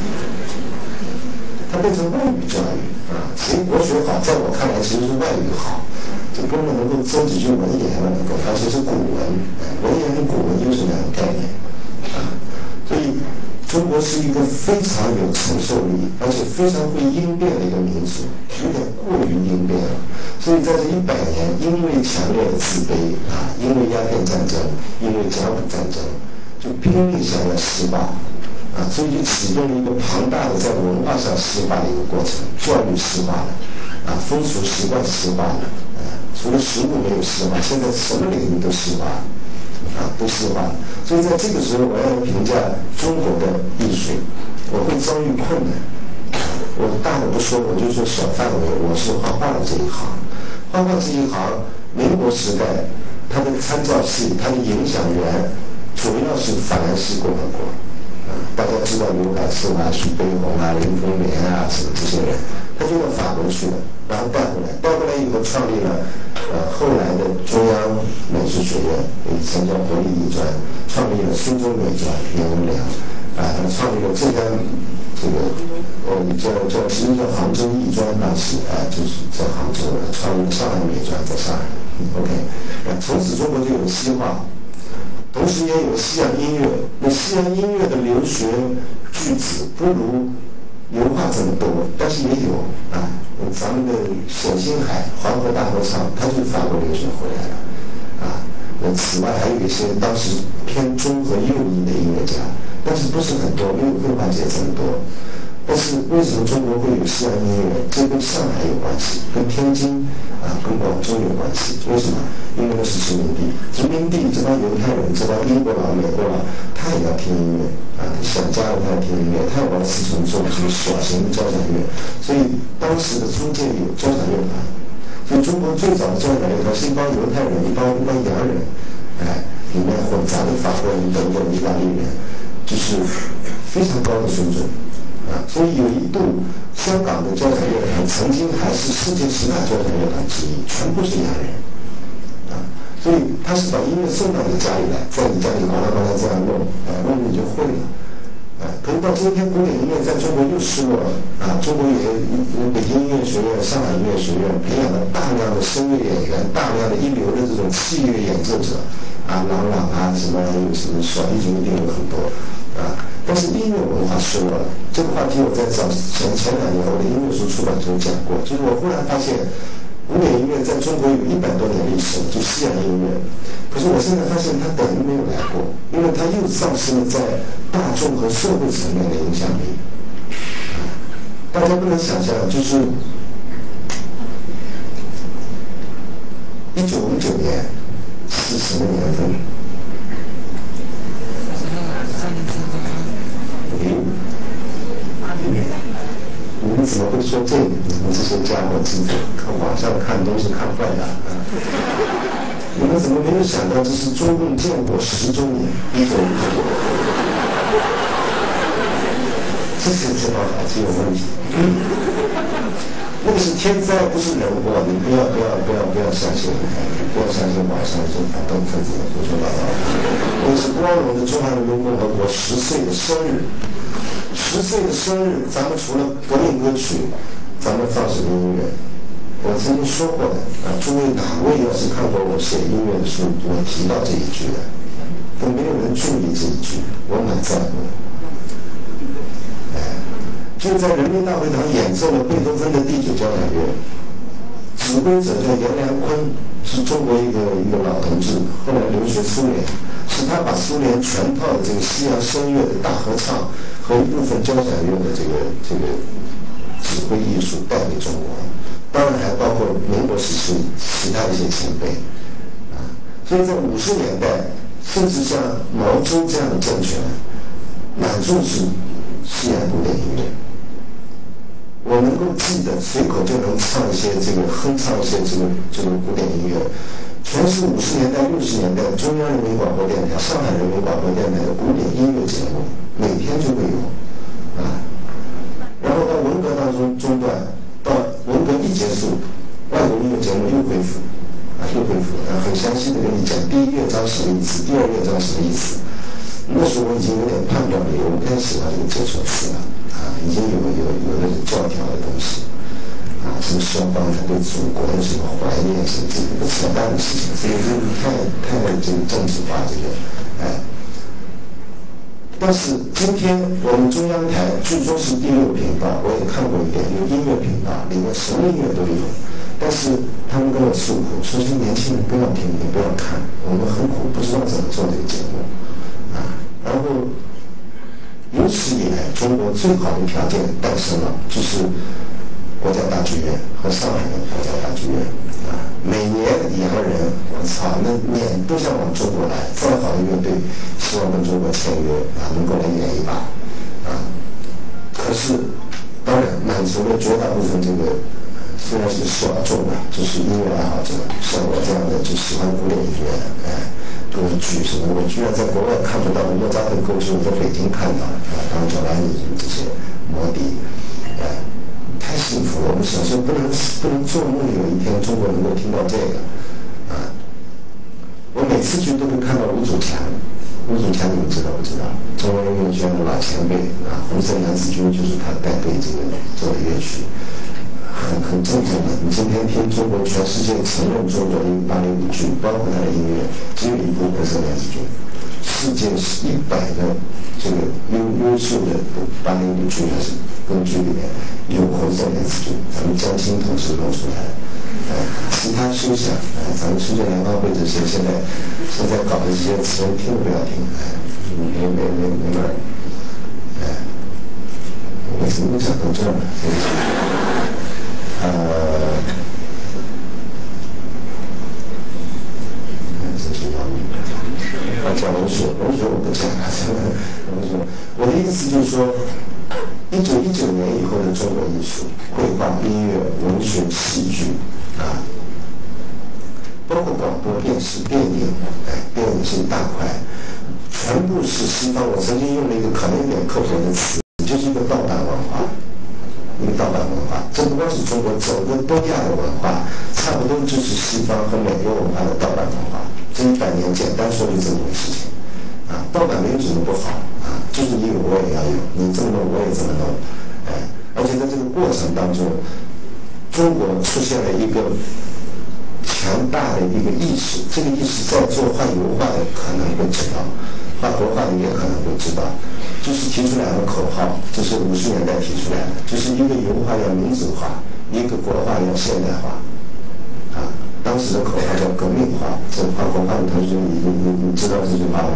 它变成外语教育所以国学好，在我看来其实是外语好，这根本能够诌几句文言了，能够，而且是古文，文言跟古文又是两个概念所以。中国是一个非常有承受力，而且非常会应变的一个民族，有点过于应变了。所以在这100年，因为强烈的自卑因为鸦片战争，因为甲午战争，就拼命想要西化所以就启动了一个庞大的在文化上西化的一个过程，教育西化了风俗习惯西化了，除了食物没有西化，现在什么领域都西化了，都西化了。所以在这个时候，我要评价中国的艺术，我会遭遇困难。我大的不说，我就说小范围，我是画画的这一行。画画这一行，民国时代，它的参照系、它的影响源，主要是法兰西共和国。大家知道刘海粟徐悲鸿林风眠什么这些人，他就到法国去了，然后带回来以后创立了后来的中央美术学院，以前叫国立艺专，创立了苏州美专袁文良，创立了浙江其实叫杭州艺专，当时就是在杭州创立了上海美专，在上海。OK， 从此中国就有西化。同时也有西洋音乐，那西洋音乐的留学句子不如油画这么多，但是也有咱们的冼星海黄河大合唱，他就是法国留学回来的此外还有一些当时偏中和右翼的音乐家，但是不是很多，没有绘画界这么多。但是为什么中国会有西洋音乐？这跟上海有关系，跟天津跟广州有关系。为什么？因为那是殖民地，殖民地这帮犹太人、这帮英国佬、美国佬，他也要听音乐他想家了他要听音乐，他要玩四重奏，就是小型的交响乐。所以当时的中间有交响乐团，所以中国最早的交响乐团是一帮犹太人、一帮洋人，里面混杂的法国人、德国人、意大利人，就是非常高的水准。所以有一度，香港的交响乐团曾经还是世界10大交响乐团之一，全部是洋人，所以他是把音乐送到你家里来，在你家里呱啦呱啦这样弄，弄你就会了，可是到今天古典音乐在中国又失落了，中国也北京音乐学院、上海音乐学院培养了大量的声乐演员，大量的一流的这种器乐演奏者，郎朗什么有什么小提琴一定有很多，但是音乐文化失落了，这个话题我在前2年我的音乐书出版中讲过，就是我忽然发现，古典音乐在中国有100多年历史，就西洋音乐，可是我现在发现它等于没有来过，因为它又丧失了在大众和社会层面的影响力。大家不能想象，就是1959年是什么年份？你们怎么会说这个？你们这些家伙自己看网上看东西看坏了你们怎么没有想到这是中共建国10周年？1959年，这帮孩子有问题。那个是天灾，不是人祸。你不要相信，不要相信网上这反动分子胡说八道。那是光荣的中华人民共和国10岁的生日。10岁的生日，咱们除了革命歌曲，咱们放什么音乐？我曾经说过的诸位哪位要是看过我写音乐的书，我提到这一句的，都没有人注意这一句，我蛮在乎的。就在人民大会堂演奏了贝多芬的第9交响乐，指挥者叫阎良坤，是中国一个老同志，后来留学苏联，是他把苏联全套的这个西洋声乐的大合唱和一部分交响乐的这个指挥艺术带给中国，当然还包括民国时期其他一些前辈所以在50年代，甚至像毛周这样的政权蛮重视西洋古典音乐。我能够记得随口就能唱一些哼唱一些这个古典音乐，全是50年代、60年代中央人民广播电台、上海人民广播电台的古典音乐节目，每天就会有然后到文革当中中断，到文革一结束，外国音乐节目又恢复很详细的跟你讲第1乐章什么意思，第2乐章什么意思。那时候我已经有点判断力，我不太喜欢这个这首词了已经有那种教条的东西什么双方他对祖国的什么怀念，什么这个扯淡的事情，这个太这个政治化这个但是今天我们中央台据说是第6频道，我也看过一点，有音乐频道，里面什么音乐都有。但是他们跟我诉苦，说是年轻人不要听，也不要看，我们很苦，不知道怎么做这个节目然后有史以来中国最好的条件诞生了，就是我国家大剧院和上海的国家大剧院啊，每年洋人，我操，那脸都想往中国来，再好的乐队希望跟中国签约啊，能够来演一把啊。可是，当然满足了绝大部分这个虽然是小众的，就是音乐爱好者，像我这样的就喜欢古典音乐的，歌剧什么，我居然在国外看不到的莫扎特歌剧，我在北京看到啊，当然乔兰尼这些摩笛，太幸福了。我们小时候不能做梦有一天中国能够听到这个啊！我每次去都会看到吴祖强，吴祖强你们知道不知道？中国人民学院的老前辈啊，红色娘子军就是他带队这个做的乐曲。很正宗的。你今天听中国全世界承认中国的芭蕾舞剧，包括它的音乐，只有一部红色娘子军。世界100个这个优秀的芭蕾舞剧还是歌剧里面有红色娘子军，咱们江青同志弄出来的。其他休想，咱们世界联欢会这些现在搞的这些词听都不要听，没门儿。我怎么讲到这儿呢？这是要命。讲龙雪我不讲了。我的意思就是说，1919年以后的中国艺术，绘画、音乐、文学、戏剧啊，包括广播电视、电影，电影是一大块，全部是西方。我曾经用了一个可能有点刻薄的词，就是一个盗版文化。一个盗版文化，这不光是中国，整个东亚的文化，差不多就是西方和美国文化的盗版文化。这100年简单说就这么个事情，啊，盗版没有什么不好啊，就是你有我也要有，你这么弄我也这么弄，而且在这个过程当中，中国出现了一个强大的一个意识，这个意识在做画油画的可能会知道，画国画的也可能会知道。就是提出2个口号，这是50年代提出来的，就是一个油画要民主化，一个国画要现代化，啊，当时的口号叫革命化。这画国画的同学，你知道这句话吗？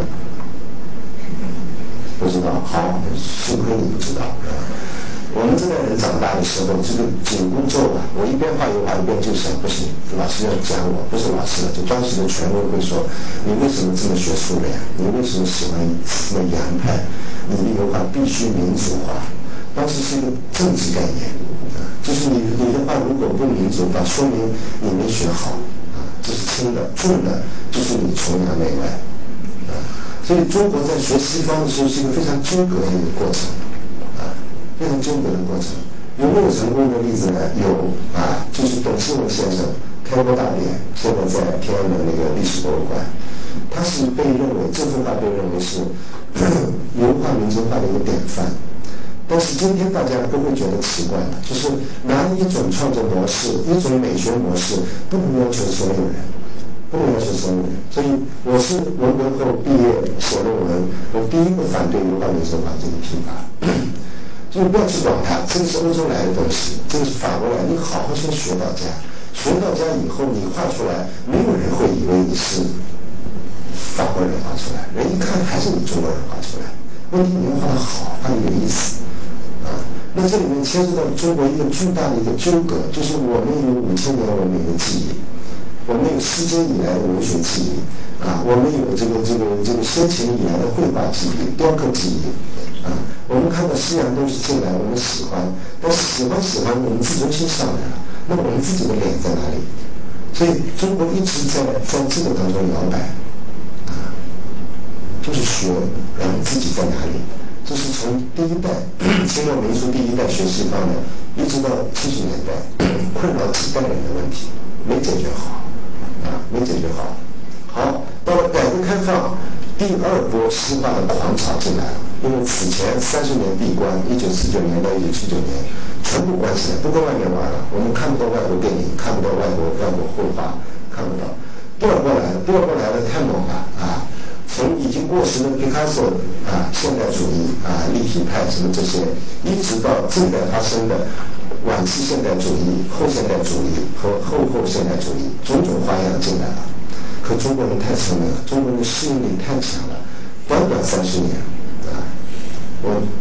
不知道，好，幸亏你不知道。我们这代人长大的时候，这个紧箍咒啊，我一边画油画一边就想，不行，老师要讲我，不是老师了，就当时的权威会说，你为什么这么学术的呀？你为什么喜欢这么洋派？你的油画必须民主化。当时是一个政治概念，就是你的画如果不民主化，说明你没学好，这是轻的；重的，就是你崇洋媚外。所以中国在学西方的时候是一个非常纠葛的一个过程。非常纠葛的过程，有没有成功的例子呢？有啊，就是董希文先生开国大典，现在在天安门那个历史博物馆，他是被认为这幅画被认为是油画民族化的一个典范。但是今天大家都会觉得奇怪了，就是拿一种创作模式、一种美学模式，不能要求所有人，不能要求所有人。所以我是文革后毕业写论文，我第一个反对油画民族化这个批法。就是不要去管它，这个是欧洲来的东西，这个是法国来，你好好先学到家，学到家以后你画出来，没有人会以为你是法国人画出来，人一看还是你中国人画出来。问题你要画得好，画得有意思啊。那这里面牵涉到中国一个巨大的一个纠葛，就是我们有5000年文明的记忆，我们有诗经以来的文学记忆啊，我们有这个先秦以来的绘画记忆、雕刻记忆啊。我们看到西洋东西进来，我们喜欢，但是喜欢，我们自尊心上来了，那么我们自己的脸在哪里？所以中国一直在这个当中摇摆，啊，就是学，然后自己在哪里？这是从第一代清末民初第一代学西方的，一直到70年代，困扰几代人的问题，没解决好，啊，没解决好。好，到了改革开放，第2波西化的狂潮进来了。因为此前30年闭关，1949年到1979年，全部关起来，不跟外面玩了。我们看不到外国电影，看不到外国绘画，看不到。第二波来了，太猛了啊！从已经过时的毕卡索啊，现代主义啊，立体派什么这些，一直到正在发生的晚期现代主义、后现代主义和后现代主义，种种花样进来了。可中国人太聪明了，中国人适应力太强了，短短30年。我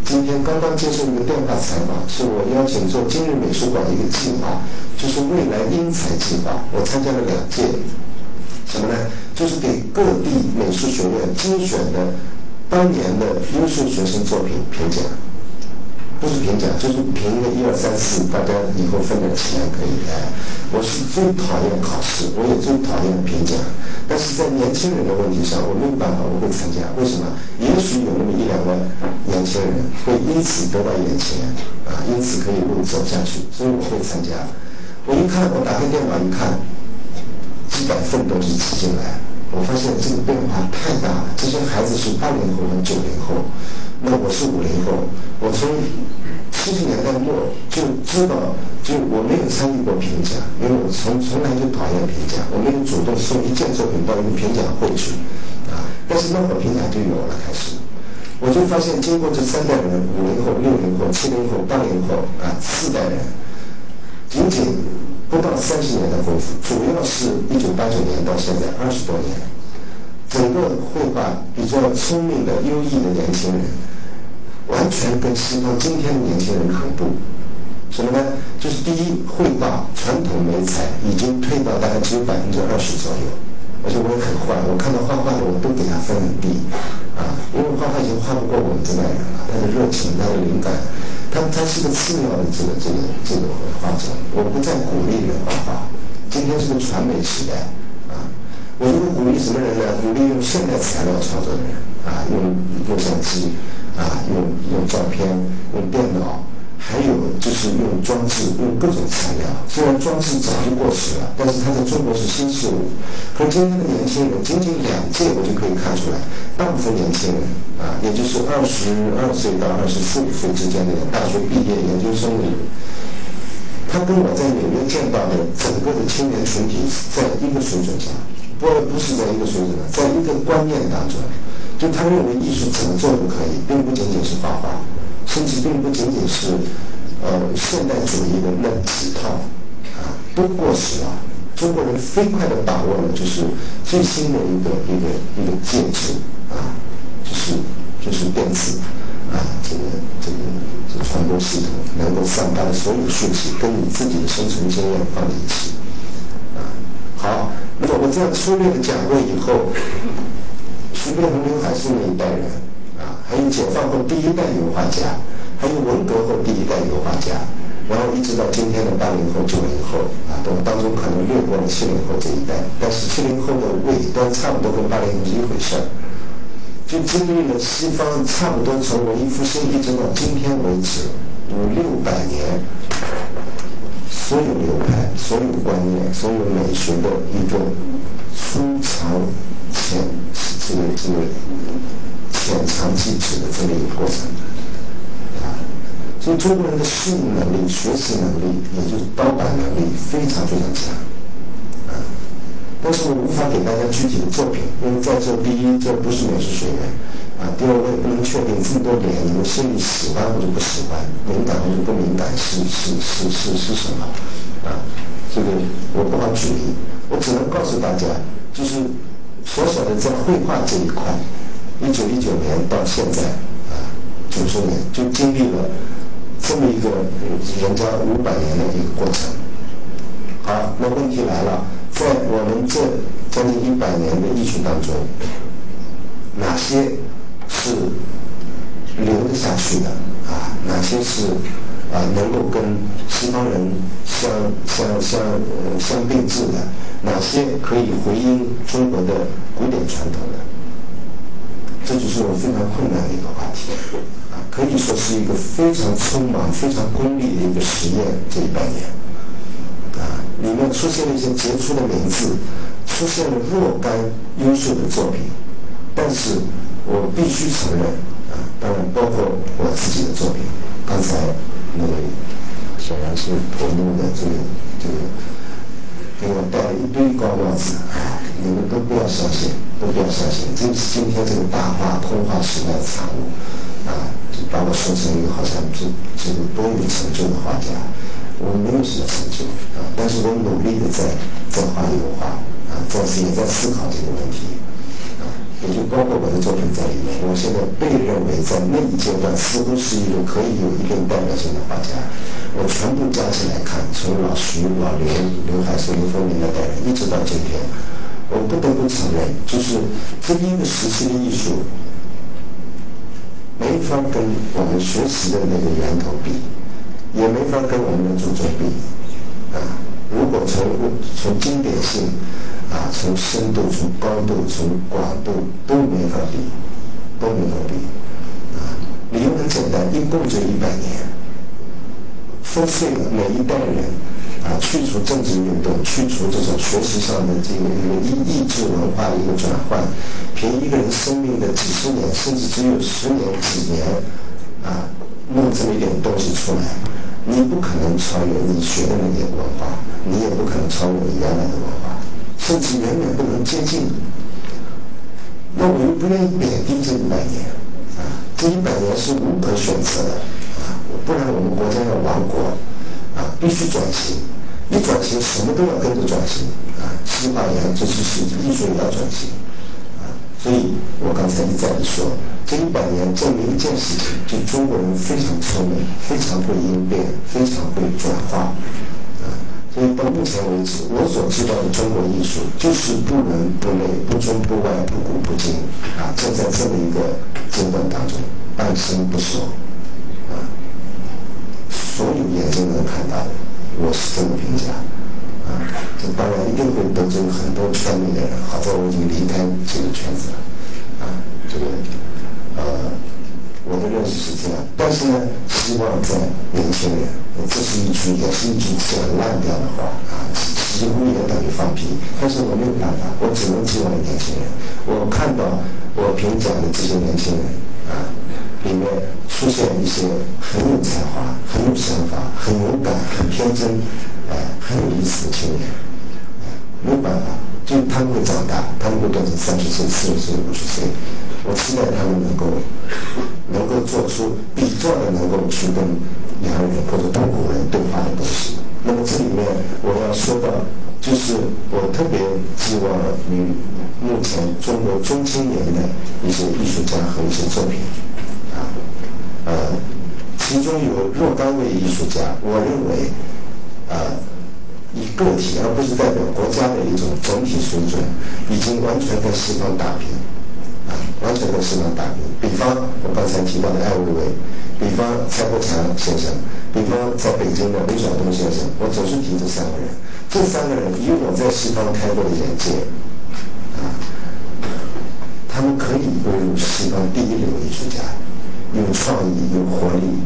今天刚刚接受一个电话采访，是我邀请做今日美术馆一个计划，就是未来英才计划，我参加了2届。什么呢？就是给各地美术学院精选的当年的优秀学生作品评奖，不是评奖，就是评个1、2、3、4，大家以后分点钱可以来。我是最讨厌考试，我也最讨厌评奖，但是在年轻人的问题上，我没有办法，我会参加。为什么？也许有那么1、2个年轻人会因此得到眼前啊，因此可以路走下去，所以我会参加。我一看，我打开电脑一看，几百份都是挤进来，我发现这个变化太大了。这些孩子是80后和90后，那我是50后，我从70年代末就知道，就我没有参与过评奖，因为我从来就讨厌评奖，我没有主动送一件作品到一个评奖会去，啊，但是那会儿评奖就有了开始，我就发现经过这3代人，50后、60后、70后、80后啊，4代人，仅仅不到30年的功夫，主要是1989年到现在20多年，整个绘画比较聪明的、优异的年轻人。完全跟西方今天的年轻人同步，什么呢？就是第一，绘画传统美彩已经退到大概只有20%左右，而且我也很坏，我看到画画的我都给他分很低，啊，因为画画已经画不过我们这代人了，他的热情，他的灵感，他是个次要的这个画者，我不再鼓励人画画，今天是个传媒时代，啊，我就鼓励什么人呢？鼓励用现代材料创作的人，啊，用相机。啊，用照片，用电脑，还有就是用装置，用各种材料。虽然装置早就过时了，但是它在中国是新事物。可今天的年轻人，仅仅2届我就可以看出来，大部分年轻人啊，也就是22岁到24、5岁之间的人，大学毕业、研究生的人，他跟我在纽约见到的整个的青年群体在一个水准上，不是在一个水准上，在一个观念当中。就他认为艺术怎么做都可以，并不仅仅是画画，甚至并不仅仅是现代主义的那几套啊，都过时了。中国人飞快地把握了就是最新的一个介质啊，就是电子啊，这个传播系统能够散发的所有讯息跟你自己的生存经验放在一起啊。好，那么我这样粗略的讲过以后。徐悲鸿、刘海粟那一代人啊，还有解放后第1代油画家，还有文革后第1代油画家，然后一直到今天的80后、90后啊，当中可能略过了70后这一代，但是70后的尾端差不多跟80后是一回事儿，就经历了西方差不多从文艺复兴一直到今天为止有600年，所有流派、所有观念、所有美学的一个粗糙浅尝即止的这么一个过程啊，所以中国人的适应能力、学习能力，也就是刀板能力非常非常强啊。但是我无法给大家具体的作品，因为在这第一，这不是美术学院啊；第二，我也不能确定这么多年你们心里喜欢或者不喜欢，敏感或者不敏感是什么啊？这个我不好举例，我只能告诉大家，就是小小的在绘画这一块，1919年到现在啊90年，就经历了这么一个人家500年的一个过程。好，那问题来了，在我们这将近100年的艺术当中，哪些是留得下去的啊？哪些是能够跟西方人相并置的？哪些可以回应中国的古典传统的？这就是我非常困难的一个话题啊，可以说是一个非常匆忙、非常功利的一个实验。这100年啊，里面出现了一些杰出的名字，出现了若干优秀的作品，但是我必须承认啊，当然包括我自己的作品。刚才那位显然是头目的这个给我戴了一堆高帽子啊！你们都不要相信，都不要相信，这是今天这个大话通话时代的产物啊！就把我说成一个好像这个多有成就的画家，我没有什么成就啊，但是我努力的在画油画啊，也在思考这个问题啊。 也就包括我的作品在里面。我现在被认为在那一阶段似乎是一个可以有一定代表性的画家。我全部加起来看，从老徐、老刘海松、刘凤鸣那代人，一直到今天，我不得不承认，就是这一个时期的艺术，没法跟我们学习的那个源头比，也没法跟我们的祖宗比。如果从经典性从深度、从高度、从广度都没法比，理由很简单，一共就100年，分碎了每一代人去除政治运动，去除这种学习上的这个意志文化的一个转换，凭一个人生命的几十年，甚至只有10年、几年弄这么一点东西出来，你不可能超越你学的那点文化，你也不可能超越你原来的文化，甚至远远不能接近。那我又不愿意贬低这100年这100年是无可选择的不然我们国家要亡国必须转型，一转型什么都要跟着转型西化一样，这是艺术也要转型所以我刚才一再的说，这100年证明一件事情，就中国人非常聪明，非常会应变，非常会转化所以到目前为止，我所知道的中国艺术就是不伦不类、不中不外、不古不今正在这么一个阶段当中，半生不熟所有眼睛能看到的，我是这么评价这当然一定会得罪很多圈内的人，好在我已经离开这个圈子了这个我的认识是这样，但是呢，希望在年轻人，这是也是一句讲烂掉的话几乎也等于放屁，但是我没有办法，我只能寄望年轻人。我看到我评奖的这些年轻人里面出现一些很有才华、很有想法、很勇敢、很天真很有意思的青年没有办法，就他们会长大，他们会变成30岁、40岁、50岁。我期待他们能够做出比较的能够去跟洋人或者东古人对话的东西。那么这里面我要说到，就是我特别寄望于目前中国中青年的一些艺术家和一些作品其中有若干位艺术家，我认为以个体而不是代表国家的一种整体水准，已经完全跟西方打平完全跟西方打平。比方我刚才提到的艾薇薇，比方蔡国强先生，比方在北京的刘晓东先生，我总是提这3个人。这3个人以我在西方开过的眼界他们可以归入西方第一流艺术家，有创意，有活力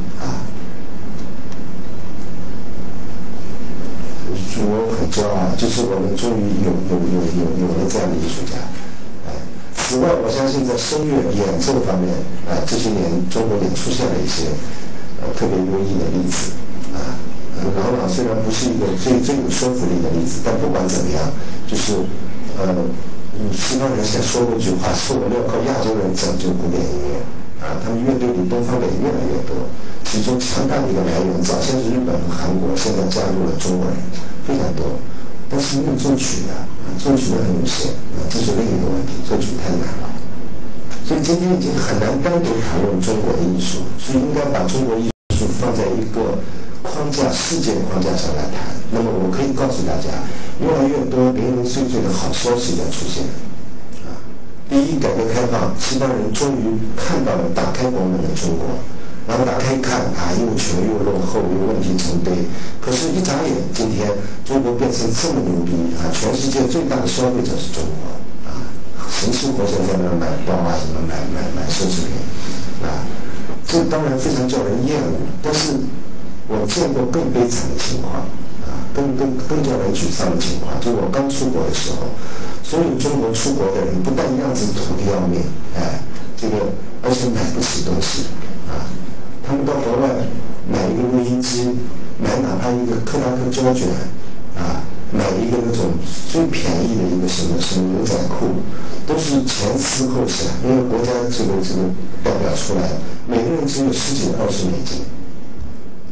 我很骄傲，就是我们终于有了这样的艺术家。此外，我相信在声乐演奏方面这些年中国也出现了一些特别优异的例子朗朗虽然不是一个最有说服力的例子，但不管怎么样，就是西方人现在说过一句话，说我们要靠亚洲人拯救古典音乐他们乐队比东方人越来越多，其中强大的一个来源早先是日本和韩国，现在加入了中国人非常多，但是没有作曲作曲的很有限这是另一个问题，作曲太难了。所以今天已经很难单独谈论中国的艺术，所以应该把中国艺术放在一个框架、世界框架上来谈。那么我可以告诉大家，越来越多零零碎碎的好消息在出现第一，改革开放，西方人终于看到了打开国门的中国，然后打开一看又穷又落后又问题成堆，可是一眨眼，今天中国变成这么牛逼全世界最大的消费者是中国谁生活现在在那买包什么买奢侈品这当然非常叫人厌恶，但是我见过更悲惨的情况更叫人沮丧的情况，就我刚出国的时候，所有中国出国的人不但样子土的要命而且买不起东西他们到国外买一个录音机，买哪怕一个柯达克胶卷买一个那种最便宜的一个什么牛仔裤，都是前思后想，因为国家这个代表出来，每个人只有10几20美金，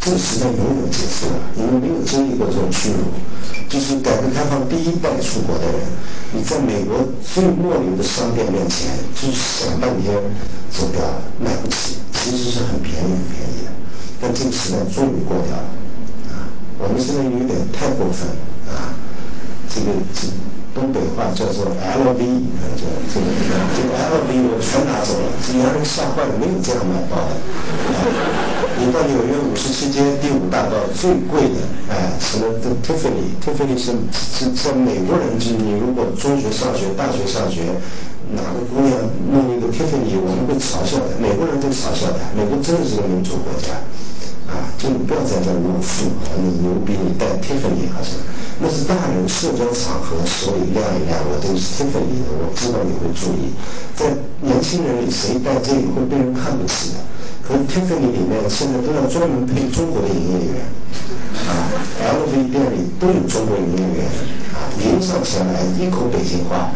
这个时代永远结束了，你们没有经历过这种屈辱。就是改革开放第一代出国的人，你在美国最末流的商店面前，就是想半天走掉了，买不起，其实是很便宜的。但这个时代终于过掉了啊！我们现在有点太过分啊！这个东北话叫做 LV， 这个 LV 我全拿走了，这让人吓坏了，没有这样买包的。你到纽约57街第5大道最贵的，什么 Tiffany 是在美国人，就是你如果中学上学、大学上学，哪个姑娘弄一个 Tiffany， 我们会嘲笑的，美国人都嘲笑的。美国真的是个民主国家，就你不要在这辱妇，你牛逼，你戴 Tiffany 好像那是大人社交场合手里亮一亮，我这个是 Tiffany 的，我知道你会注意。在年轻人里，谁戴这个会被人看不起的。可是 Tiffany 里面现在都要专门配中国的营业员，LV 店里都有中国营业员迎上前来一口北京话，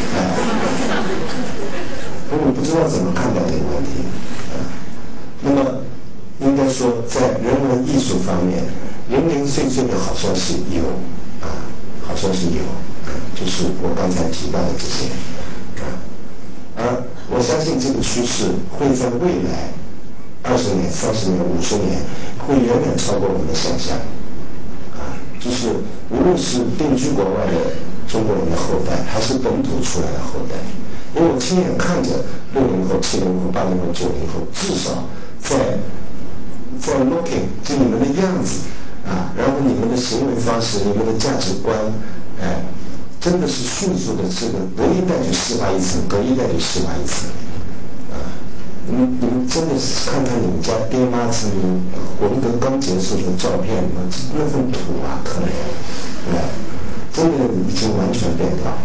我不知道怎么看待这个问题。那么应该说，在人文艺术方面，零零碎碎的好消息有好消息有，就是我刚才提到的这些而我相信这个趋势会在未来20年、30年、50年会远远超过我们的想象就是无论是定居国外的中国人的后代，还是本土出来的后代，因为我亲眼看着60后、70后、80后、90后，至少在 looking 就你们的样子然后你们的行为方式、你们的价值观，真的是迅速的，这个隔一代就细化一层，隔一代就细化一层。你们真的是看看你们家爹妈是文革刚结束的照片，那份土可怜，真的已经完全变掉，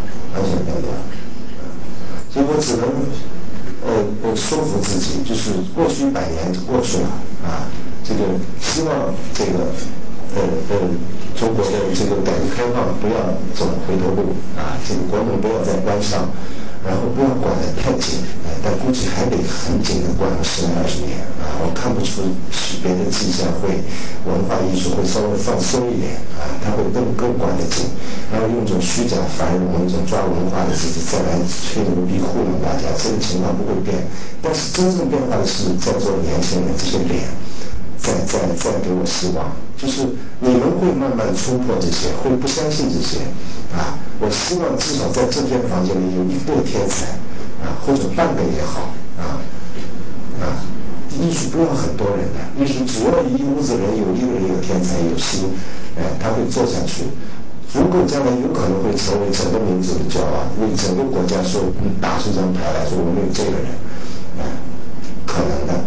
所以我只能说服自己，就是过去100年就过去了这个希望这个中国的这个改革开放不要走回头路这个国门不要再关上，然后不要管得太紧，但估计还得很紧的管个10年20年我看不出别的迹象会文化艺术会稍微放松一点它会更管得紧，然后用一种虚假繁荣、一种抓文化的自己再来吹牛逼糊弄大家，这个情况不会变。但是真正变化的是在座年轻人这些脸，再给我希望，就是你们会慢慢冲破这些，会不相信这些我希望至少在这间房间里有一对天才或者半个也好艺术不要很多人的，艺术只要一屋子人有一个人有天才有心他会做下去，足够将来有可能会成为整个民族的骄傲，为整个国家说打出张牌来说我们有这个人可能的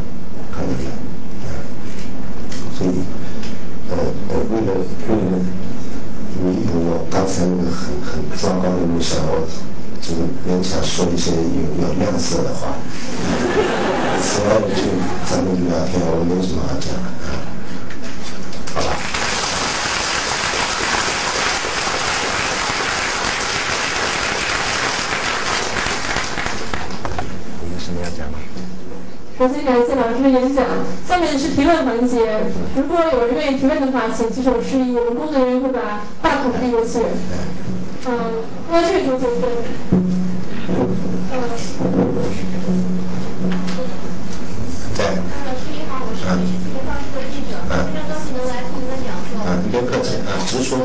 所以为了弥补我刚才那个很糟糕的路上，我就勉强说一些有亮色的话此外就咱们聊天我没什么好讲好吧有什么要讲吗？ 首先感谢老师的演讲，下面是提问环节。如果有人愿意提问的话，请举手示意，我们工作人员会把话筒递过去。那这位同学先。 老师你好，我是美食纪念报社的记者，非常高兴能来听您的讲座。 你别客气直说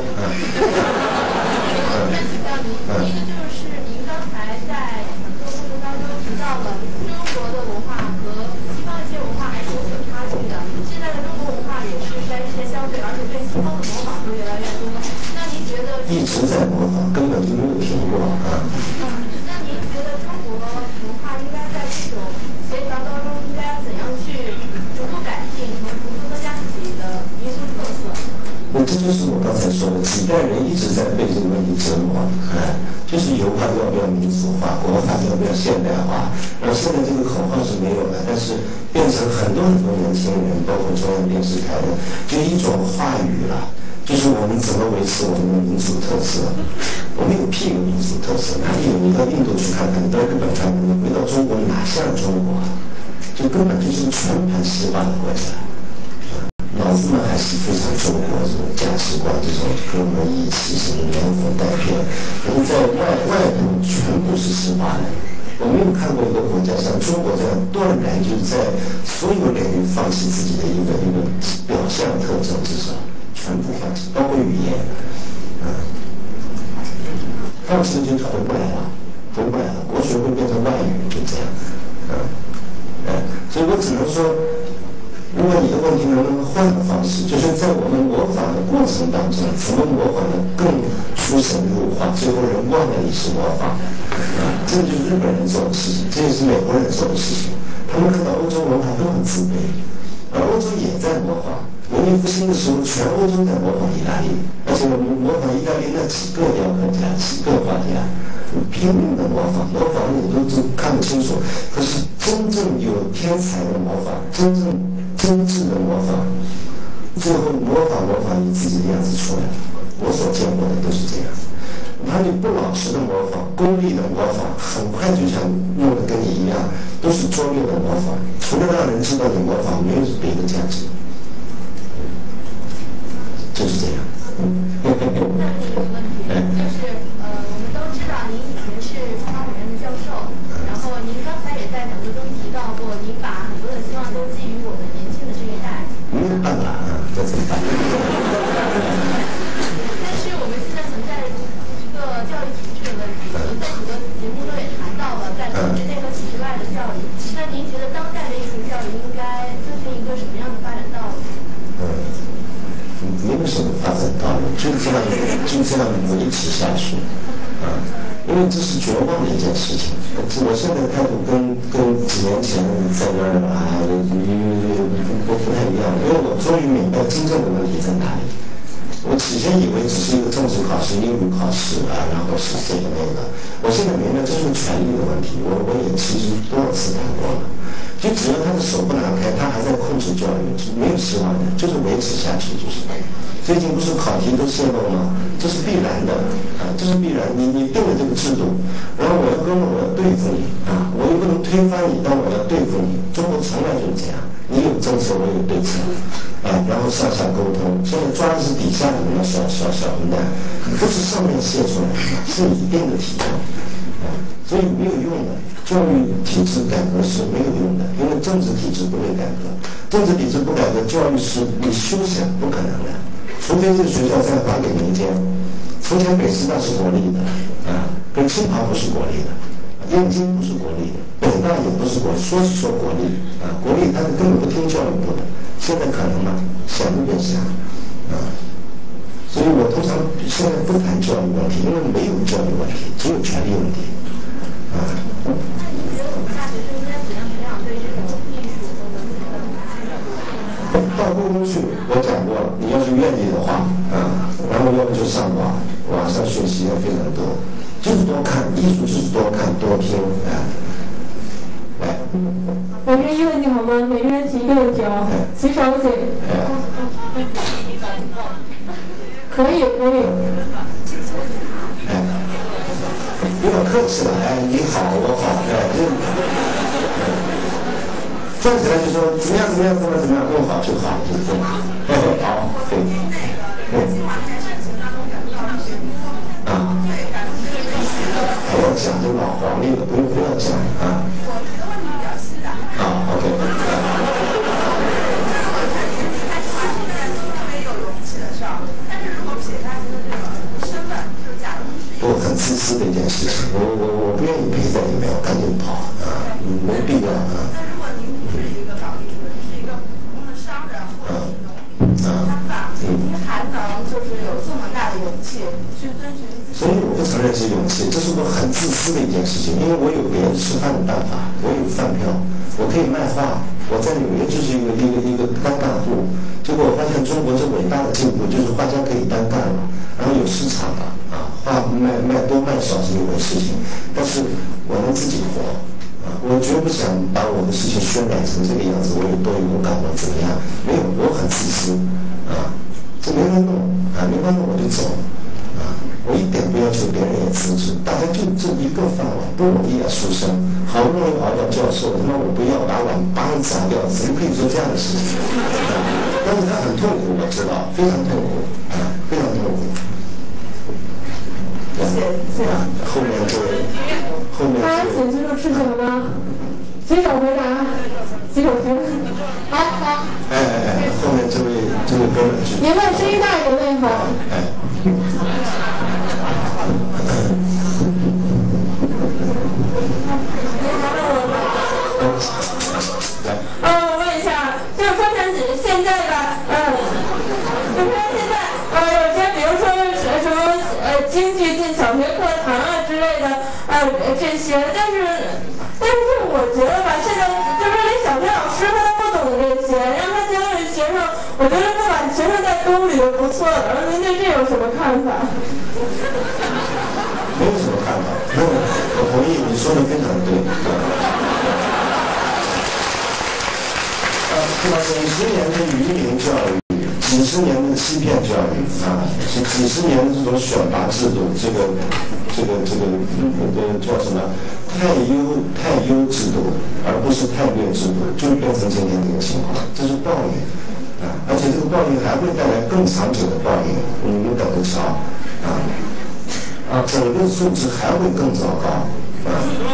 想请教您，一个就是您刚才在讲座过程当中提到了中国的文化和西方一些文化还是有所差距的。现在的中国文化也是在一些消费，而且对西方的模仿会越来越多。那您觉得一直在模仿，根本就没有停过那您觉得中国文化应该在这种协调当中应该怎样去逐步改进和逐步增加自己的民族特色？ 这就是我刚才说的，几代人一直在被这个问题折磨就是油画要不要民族化，国画要不要现代化。然后现在这个口号是没有的，但是变成很多年轻人，包括中央电视台的，就一种话语了，就是我们怎么维持我们的民族特色。我们有屁个民族特色，哪里有？你到印度去看看，你到日本看看，你回到中国哪像中国就根本就是全盘西化的国家。脑子子们还是非常中国这种价值观，这种哥们义气，什么连哄带骗，可是在外部全部是实话的。我没有看过一个国家像中国这样断然就是在所有领域放弃自己的一个表象特征，至少全部放弃，包括语言，放弃就回不来了，国学会变成外语，就这样，所以我只能说，如果你的问题能不能换个方式，就是在我们模仿的过程当中，怎么模仿的更出神入化，最后人忘了你是模仿。这就是日本人做的事情，这也是美国人做的事情。他们看到欧洲文化都很自卑，而欧洲也在模仿。文艺复兴的时候，全欧洲在模仿意大利，而且我们模仿意大利那几个雕刻家、几个画家，拼命的模仿你都看不清楚。可是真正有天才的模仿，真正真挚的模仿，最后模仿以自己的样子出来。我所见过的都是这样。他就不老实的模仿，功利的模仿，很快就想弄得跟你一样，都是拙劣的模仿，除了让人知道你模仿，没有别的价值，就是这样。 那有一个问题，就是我们都知道您以前是中华美院的教授，然后您刚才也在讲座中提到过，您把很多的希望都寄予我们年轻的这一代。 没有办法啊，这怎么办？ 但是我们现在存在教育体制的问题，您在许多节目中也谈到了在体制内和体制外的教育。那您觉得当代的艺术教育应该遵循一个什么样的发展道路？ 没有什么发展道路，就这样维持下去，因为这是绝望的一件事情。我现在的态度跟几年前在那儿不太一样，因为我终于明白真正的问题在哪里。我起先以为只是一个政治考试、英语考试然后是这个那个。我现在明白这是权力的问题。我也其实多少次谈过了。就只要他的手不拿开，他还在控制教育，没有希望的，就是维持下去就是。最近不是考题都泄露吗？这是必然的这是必然。你定了这个制度，然后我要对付你我又不能推翻你，但我要对付你。中国从来就是这样，你有政策，我有对策然后上下沟通。现在抓的是底下的那小混蛋，不是上面泄出来的，是你定的体量所以没有用的。教育体制改革是没有用的，因为政治体制不会改革，政治体制不改革，教育是你休想不可能的，除非这个学校再还给民间。从前北师大是国立的跟清华不是国立的，燕京不是国立的，北大也不是国立，说国立国立他根本不听教育部的，现在可能吗？想都别想所以我通常现在不谈教育问题，因为没有教育问题，只有权力问题那您觉得我们大学生应该怎样培养对这种艺术和文学的到故宫去，我讲过了，你要是愿意的话然后要不就上网上学习也非常多，就是多看艺术，就是多看多听来。 我这一问题好吗？每个人提一个问题举手姐。可以。 不要客气了，你好，我好，站起来就说怎么样，更好就好，就这样。好，对。还要讲这老黄历的，不要讲我这个问题比较细的。 OK。很自私的一件事情，我不愿意陪在里面，我赶紧跑没必要但如果您不是一个搞艺术的，是一个普通的商人或者是商贩，您还能就是有这么大的勇气去遵循自己？ 所以我不承认是勇气，这是我很自私的一件事情，因为我有别的吃饭的办法，我有饭票，我可以卖画，我在纽约就是一个单干户，结果我发现中国这伟大的进步就是画家可以单干了，然后有市场了画卖多卖少是一回事情，但是我能自己活我绝不想把我的事情渲染成这个样子，我有多勇敢我怎么样，没有，我很自私这没法弄没法弄我就走我一点不要求别人也辞职，大家就这一个饭碗，不容易书生好不容易熬到教授，他妈我不要把碗砸掉，怎么可以做这样的事情但是他很痛苦，我知道，非常痛苦啊，非常痛苦。后面这位， 大家请举手吃什么呢？举手回答，举手听。好。 后面这位哥们儿， 您的声音大一点为好。 我问一下，就是说现在吧，就是说现在有些比如说什么京剧进小学课堂啊之类的这些，但是我觉得吧，现在就是连小学老师他都不懂这些，让他教育学生，我觉得不把学生带沟里就不错了。您对这有什么看法？ 没有什么看法，我同意你说的非常对。几十年的愚民教育，几十年的欺骗教育啊，几十年的这种选拔制度，这个叫什么太优制度，而不是太劣制度，就变成今天这个情况，这是报应啊！而且这个报应还会带来更长久的报应，你们等着瞧啊！整个素质还会更糟糕啊！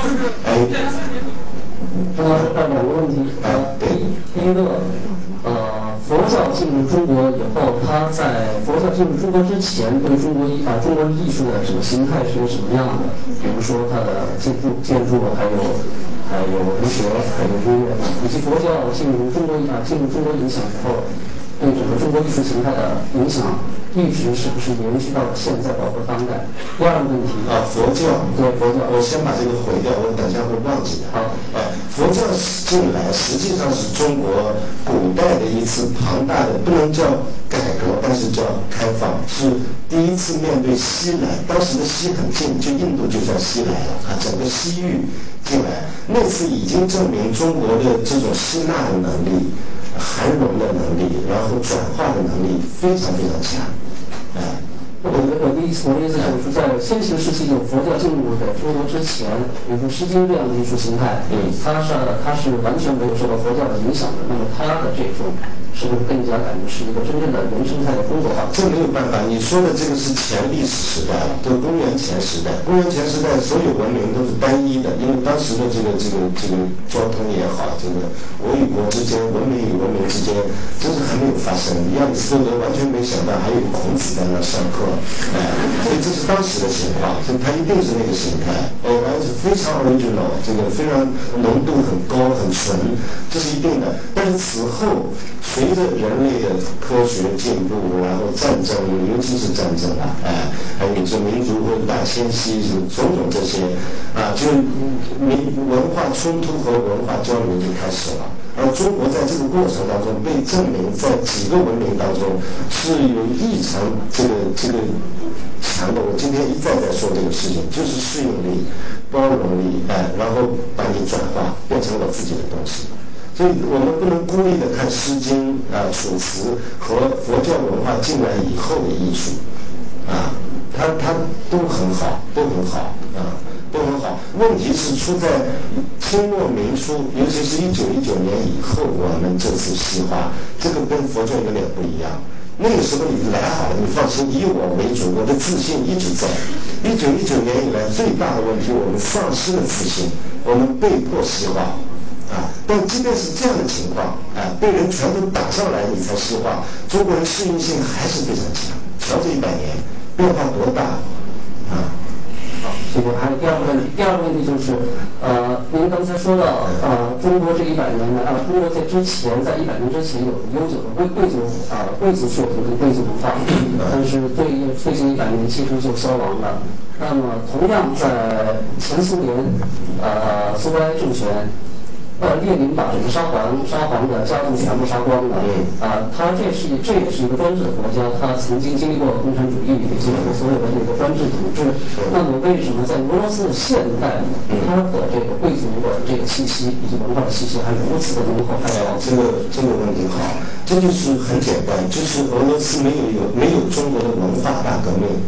张老师2个问题。第一个，佛教进入中国以后，它在佛教进入中国之前，对中国艺术的这个形态是什么样的？比如说它的建筑，还有文学，还有音乐，以及佛教进入中国影响以后，对整个中国艺术形态的影响一直是不是延续到了现在，包括当代？第二个问题佛教， 对佛教， 我先把这个毁掉，我等一下会忘记的。 好， 佛教进来实际上是中国古代的一次庞大的，不能叫改革，但是叫开放，是第一次面对西来，当时的西很近，就印度就叫西来了啊，整个西域进来，那次已经证明中国的这种吸纳的能力、涵容的能力，然后转化的能力非常非常强。 我的意思就是说，在先秦时期，就佛教进入的中国之前，比如说《诗经》这样的艺术形态，它是完全没有受到佛教的影响的。那么它的这种是不是更加感觉是一个真正的原生态的中国化？ 这没有办法，你说的这个是前历史时代了，都公元前时代。公元前时代所有文明都是单一的，因为当时的这个交通也好，这个国与国之间、文明与文明之间，真是还没有发生。亚里士多德完全没想到还有孔子在那上课。所以这是当时的情况，所以它一定是那个形态，然后是非常 original， 这个非常浓度很高很纯，这是一定的。但是此后随着人类的科学进步，然后战争，尤其是战争还有这民族或者大迁徙，种种这些就文化冲突和文化交流就开始了。而中国在这个过程当中被证明，在几个文明当中是有异常这个强的。我今天一再说这个事情，就是适应力、包容力，然后把你转化变成我自己的东西。所以我们不能孤立的看《诗经》楚辞和佛教文化进来以后的艺术它都很好，都很好。问题是出在清末民初，尤其是1919年以后，我们这次西化，这个跟佛教有点不一样。那个时候你来好了，你放心，以我为主，我的自信一直在。1919年以来最大的问题，我们丧失了自信，我们被迫西化但即便是这样的情况被人全部打上来，你才西化，中国人适应性还是非常强。瞧这100年变化多大这个还有第二个问题就是，您刚才说到，中国这100年呢，中国在100年之前有悠久的贵族血统跟贵族文化，但是最近100年几乎就消亡了。那么同样在前苏联，苏维埃政权。列宁把整个沙皇的家族全部杀光了。他这也是一个专制的国家，他曾经经历过共产主义，也经历过所有的那个专制统治。那么为什么在俄罗斯的现代，它的这个贵族的这个气息以及文化的气息还如此的浓厚？ 这个问题好，这就是很简单，就是俄罗斯没有中国的文化大革命。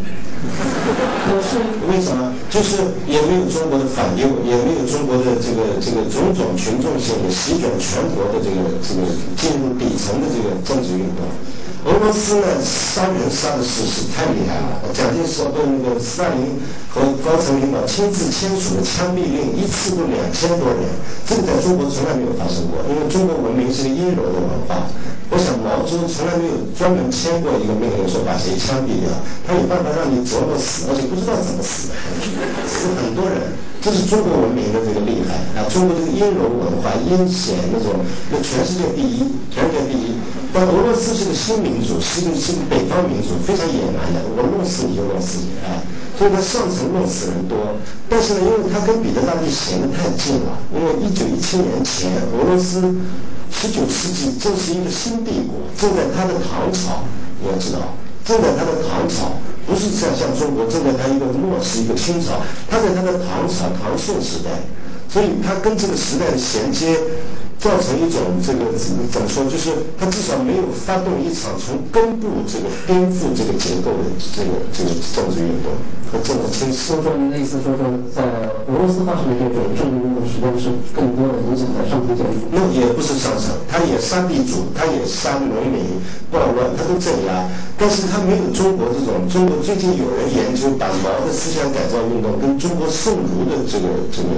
为什么？就是也没有中国的反右，也没有中国的这个种种群众性的席卷全国的这个进入底层的这个政治运动。俄罗斯呢，杀人杀的是太厉害了。蒋介石跟那个斯大林和高层领导亲自签署的枪毙令，一次都2000多人，这个在中国从来没有发生过。因为中国文明是个阴柔的文化，我想毛泽东从来没有专门签过一个命令说把谁枪毙掉，他有办法让你折磨死，而且不知道怎么死的，死很多人。这是中国文明的这个厉害啊！中国这个阴柔文化、阴险那种，那全世界第一，全世界第一。但俄罗斯是个新民主，是个北方民主，非常野蛮的，我弄死你就弄死你啊！所以它上层弄死人多。但是呢，因为它跟彼得大帝闲得太近了，因为1917年前，俄罗斯19世纪正是一个新帝国，正在它的唐朝，你要知道，正在它的唐朝。不是像中国正在它一个末世一个清朝，它在它的唐朝唐宋时代，所以它跟这个时代的衔接，造成一种这个怎么说，就是它至少没有发动一场从根部这个颠覆这个结构的这个政治运动和政治清晰。 说您的意思说在俄罗斯发生的这种政治运动，实际上是更多的影响在上层建筑。 那也不是上层，他也杀地主，他也杀农民暴乱，他都镇压。但是他没有中国这种，中国最近有人研究把毛的思想改造运动跟中国宋儒的这个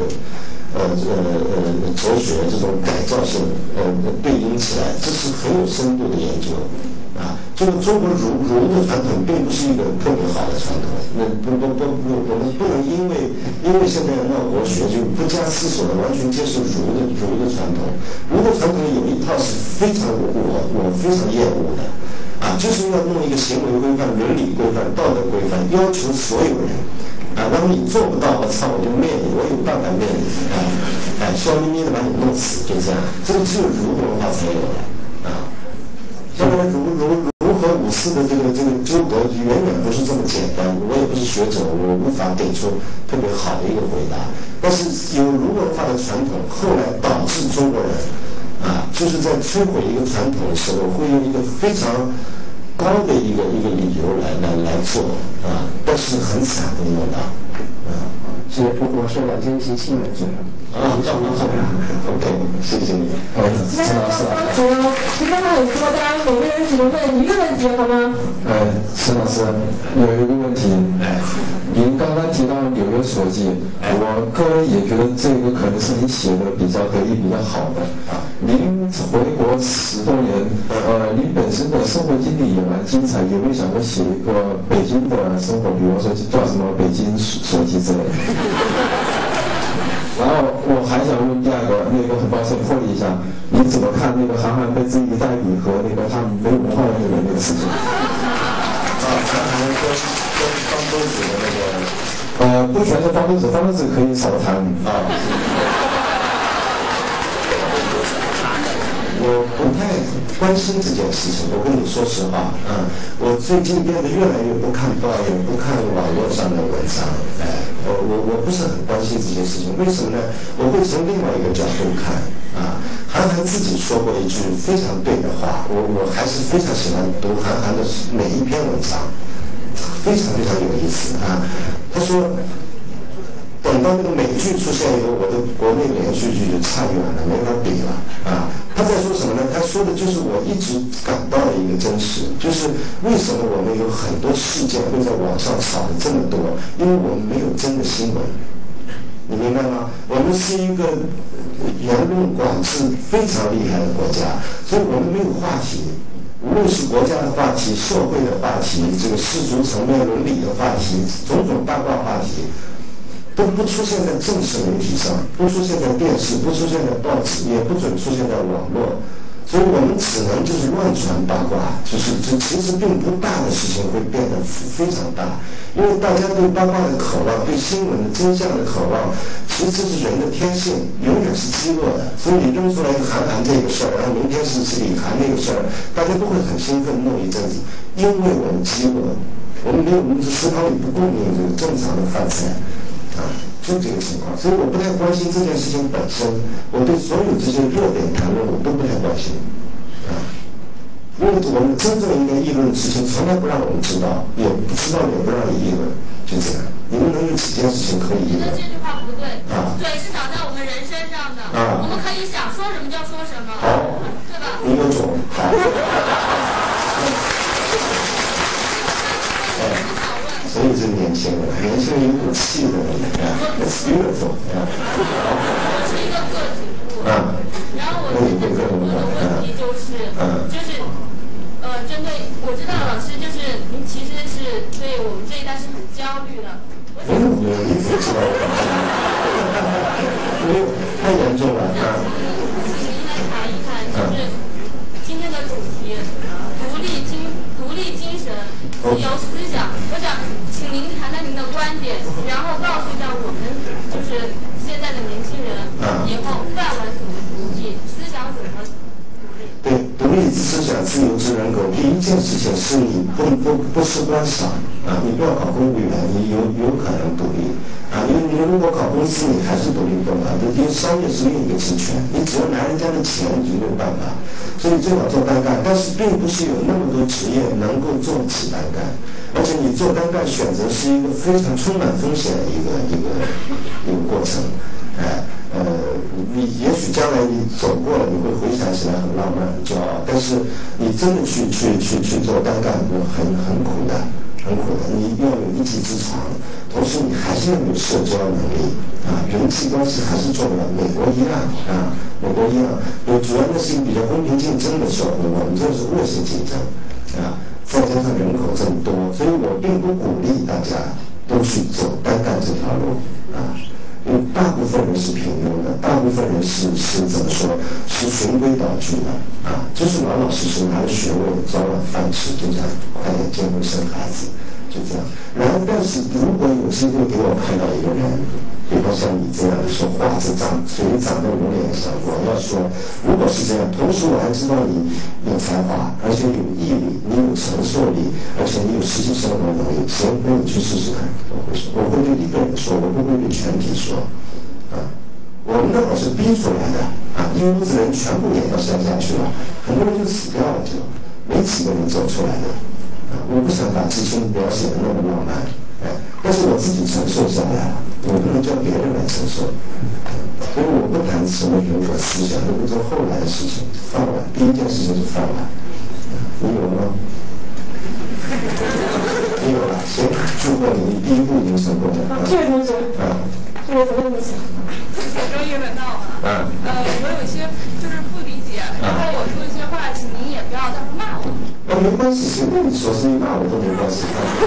哲学这种改造性对应起来，这是很有深度的研究啊。这个中国儒的传统并不是一个特别好的传统，我们不能因为现在闹国学就不加思索的完全接受儒的传统。儒的传统有一套是非常我非常厌恶的。啊，就是要弄一个行为规范、伦理规范、道德规范，要求所有人，啊，然后你做不到，我操，我就灭你，我有办法灭你，笑眯眯的把你弄死，就这样，这个只有儒文化才有的，啊，要不然儒和五四的这个纠葛远远不是这么简单，我也不是学者，我无法给出特别好的一个回答，但是有儒文化的传统，后来导致中国人。啊，就是在摧毁一个传统的时候，会用一个非常高的一个理由来做啊，但是很惨的用到啊。 是我是2017年做的。 OK， 谢谢你。 陈老师。其实刚才有说，大家每个人只能问一个问题，好吗？ 陈老师有一个问题，您刚刚提到纽约所记，我个人也觉得这个可能是你写的比较得意、比较好的。您回国10多年，您本身的生活经历也蛮精彩，有没有想过写一个北京的生活，比如说叫什么北京所记之类的？然后我还想问第二个，很抱歉破例一下，你怎么看那个韩寒被自己代理和他没有文化的那个事情？ 韩寒跟方舟子的不全是方舟子可以少谈啊。 我不太关心这件事情，我跟你说实话，我最近变得越来越不看报，也不看网络上的文章，我不是很关心这件事情，为什么呢？我会从另外一个角度看啊。韩寒自己说过一句非常对的话，我还是非常喜欢读韩寒的每一篇文章，非常非常有意思啊。他说，等到那个美剧出现以后，我的国内连续剧就差远了，没法比了啊。他在说什么呢？他说的就是我一直感到的一个真实，就是为什么我们有很多事件会在网上炒的这么多，因为我们没有真的新闻，你明白吗？我们是一个言论管制非常厉害的国家，所以我们没有话题。无论是国家的话题、社会的话题、这个世俗层面伦理的话题、种种八卦话题，都不出现在正式媒体上，不出现在电视，不出现在报纸，也不准出现在网络，所以我们只能就是乱传八卦，就是这其实并不大的事情会变得非常大，因为大家对八卦的渴望，对新闻的真相的渴望，其实这是人的天性，永远是饥饿的。所以你扔出来一个韩寒这个事儿，然后明天是李涵那个事儿，大家都会很兴奋弄一阵子，因为我们饥饿，我们没有食堂里不供应这个正常的饭菜。就这个情况，所以我不太关心这件事情本身，我对所有这些热点谈论我都不太关心， 因为我们真正应该议论的事情，从来不让我们知道，也不知道，也不让你议论，就这样。你们能有几件事情可以议论？ 这句话不对。 啊。 嘴是长在我们人身上的。啊。我们可以想说什么就说什么。 好。 对吧？ 你有种。好。所以这个年轻人有股气的，It's beautiful。 我是一个个体户。然后我现在很多的问题就是，针对我知道老师就是您其实是对我们这一代是很焦虑的。 你怎么知道？太严重了。 请您来谈一谈，就是今天的主题，独立精神、自由思想。我想请您谈谈您的观点，然后告诉一下我们，就是现在的年轻人，以后饭碗怎么独立，思想怎么独立。 对，独立思想、自由之人格，第一件事情是你不是官傻啊，你不要考公务员，你有可能独立啊，因为你如果考公司，你还是独立不了，因为商业是另一个职权，你只要拿人家的钱，你就没有办法。所以最好做单干，但是并不是有那么多职业能够做起单干，而且你做单干选择是一个非常充满风险的一个过程，你也许将来你走过了，你会回想起来很浪漫、很骄傲，但是你真的去做单干，很苦的，很苦的。你要有一技之长，同时你还是要有社交能力啊，人际关系还是重要。美国一样，主要那是一个比较公平竞争的社会，我们这是恶性竞争啊，再加上人口这么多，所以我并不鼓励大家都去走单干这条路啊。因为大部分人是平庸的，大部分人是怎么说？是循规蹈矩的啊，就是老老实实拿着学位，早晚饭吃，就这样，快点结婚生孩子，就这样。然后，但是如果有机会给我看到一个人，比方像你这样说话嘴长得有脸上，我要说，如果是这样，同时我还知道你有才华，而且有毅力，你有承受力，而且你有实际生活能力，行，那你去试试看。我会对一个人说，我不会对全体说，我们那会儿是逼出来的啊，一屋子人全部撵到山下去了，很多人就死掉了，就没几个人走出来的啊。我不想把知青描写的那么浪漫，但是我自己承受下来了，我不能叫别人来承受，所以我不谈什么人格思想，那是后来的事情。饭碗，第一件事情是饭碗，你有吗？没有了，行，祝贺你第一步已经成功了。 这位同学，这位怎么想？ 我终于轮到了。我有一些就是不理解，然后我说一些话，请您也不要到时候骂我。 没关系，随便你说，是你骂我都没关系。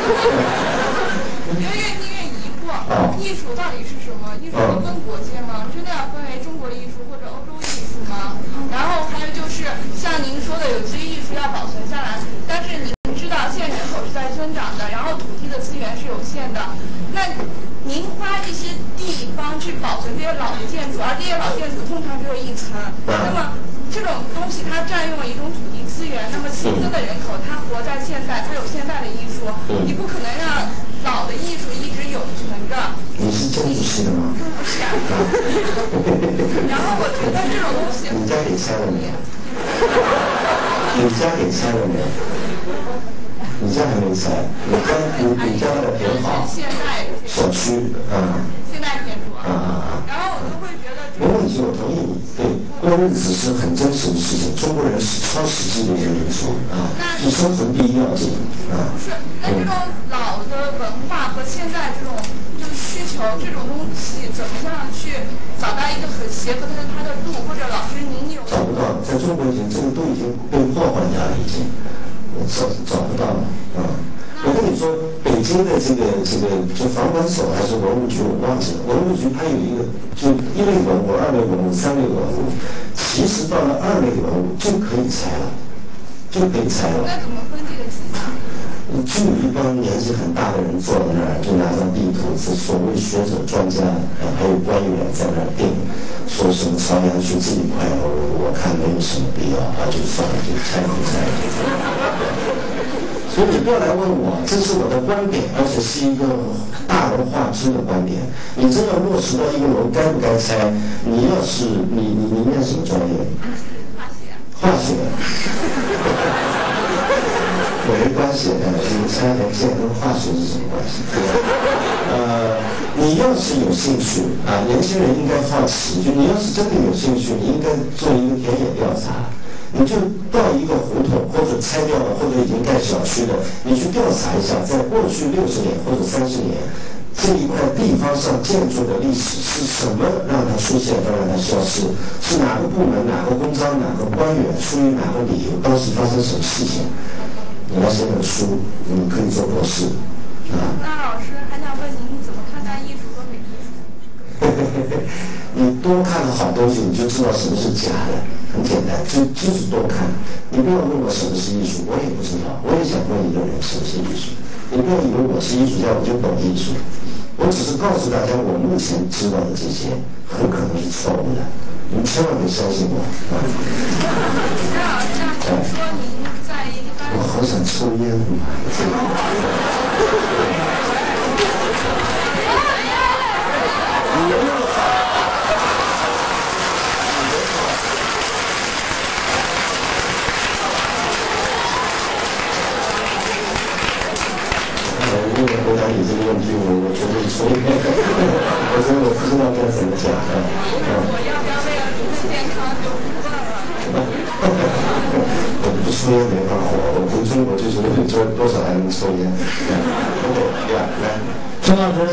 因为疑惑，艺术到底是什么？艺术分国界吗？真的要分为中国艺术或者欧洲艺术吗？然后还有就是像您说的，有些艺术要保存下来，但是您知道现在人口是在增长的，然后土地的资源是有限的，那您花这些地方去保存这些老的建筑，而这些老建筑通常只有一层，那么这种东西它占用了一种土地资源，那么新增的人口它活在现在，它有现在的艺术，你不可能让老的艺术一直永存着。 你是建筑系的吗？ 不是。然后我觉得这种东西， 你家给拆了没有？你家给拆了没有？你家还没拆，你家的挺好。 现代小区现代建筑然后我就会觉得没问题，我同意你。对，过日子是很真实的事情，中国人是超实际的一个民族是生存第一要紧不是，那这种老的文化和现在这种就是需求这种东西，怎么样去找到一个很协和它的度，或者老师您有？ 找不到，在中国这个都已经被破坏掉了，已经找不到了我跟你说，北京的这个就房管所还是文物局，我忘记了。文物局它有一个就一类文物、二类文物、三类文物，其实到了二类文物就可以拆了， 那怎么分这个级呢？ 就有一帮年纪很大的人坐在那儿，就拿张地图，是所谓学者、专家，还有官员在那儿定，说什么朝阳区这一块，我看没有什么必要就算了，就拆不拆。所以你不要来问我，这是我的观点，而且是一个大而化之的观点。你真要落实到一个楼该不该拆，你要是你念什么专业？ 化学。 没关系，你3年见跟化学是什么关系？你要是有兴趣啊，年轻人应该好奇，就你要是真的有兴趣，你应该做一个田野调查，你就到一个胡同或者拆掉了或者已经盖小区的，你去调查一下，在过去60年或者30年。这一块地方上建筑的历史是什么让它出现和让它消失？是哪个部门、哪个公章、哪个官员出于哪个理由，当时发生什么事情？你来写本书，你可以做博士。 那老师还想问您怎么看待艺术和美艺术？ 你多看了好东西，你就知道什么是假的，很简单，就是多看。你不要问我什么是艺术，我也不知道，我也想问一个人什么是艺术。你不要以为我是艺术家我就懂艺术，我只是告诉大家我目前知道的这些很可能是错误的，你们千万别相信我。 说您在一般， 我好想抽烟因为回答你这个问题，我觉得抽烟，我觉得我不知道该怎么讲我要不要为了您的健康就不做了？ 我不抽烟没法活，我回中国就是问说多少还能抽烟。来， 陈老师，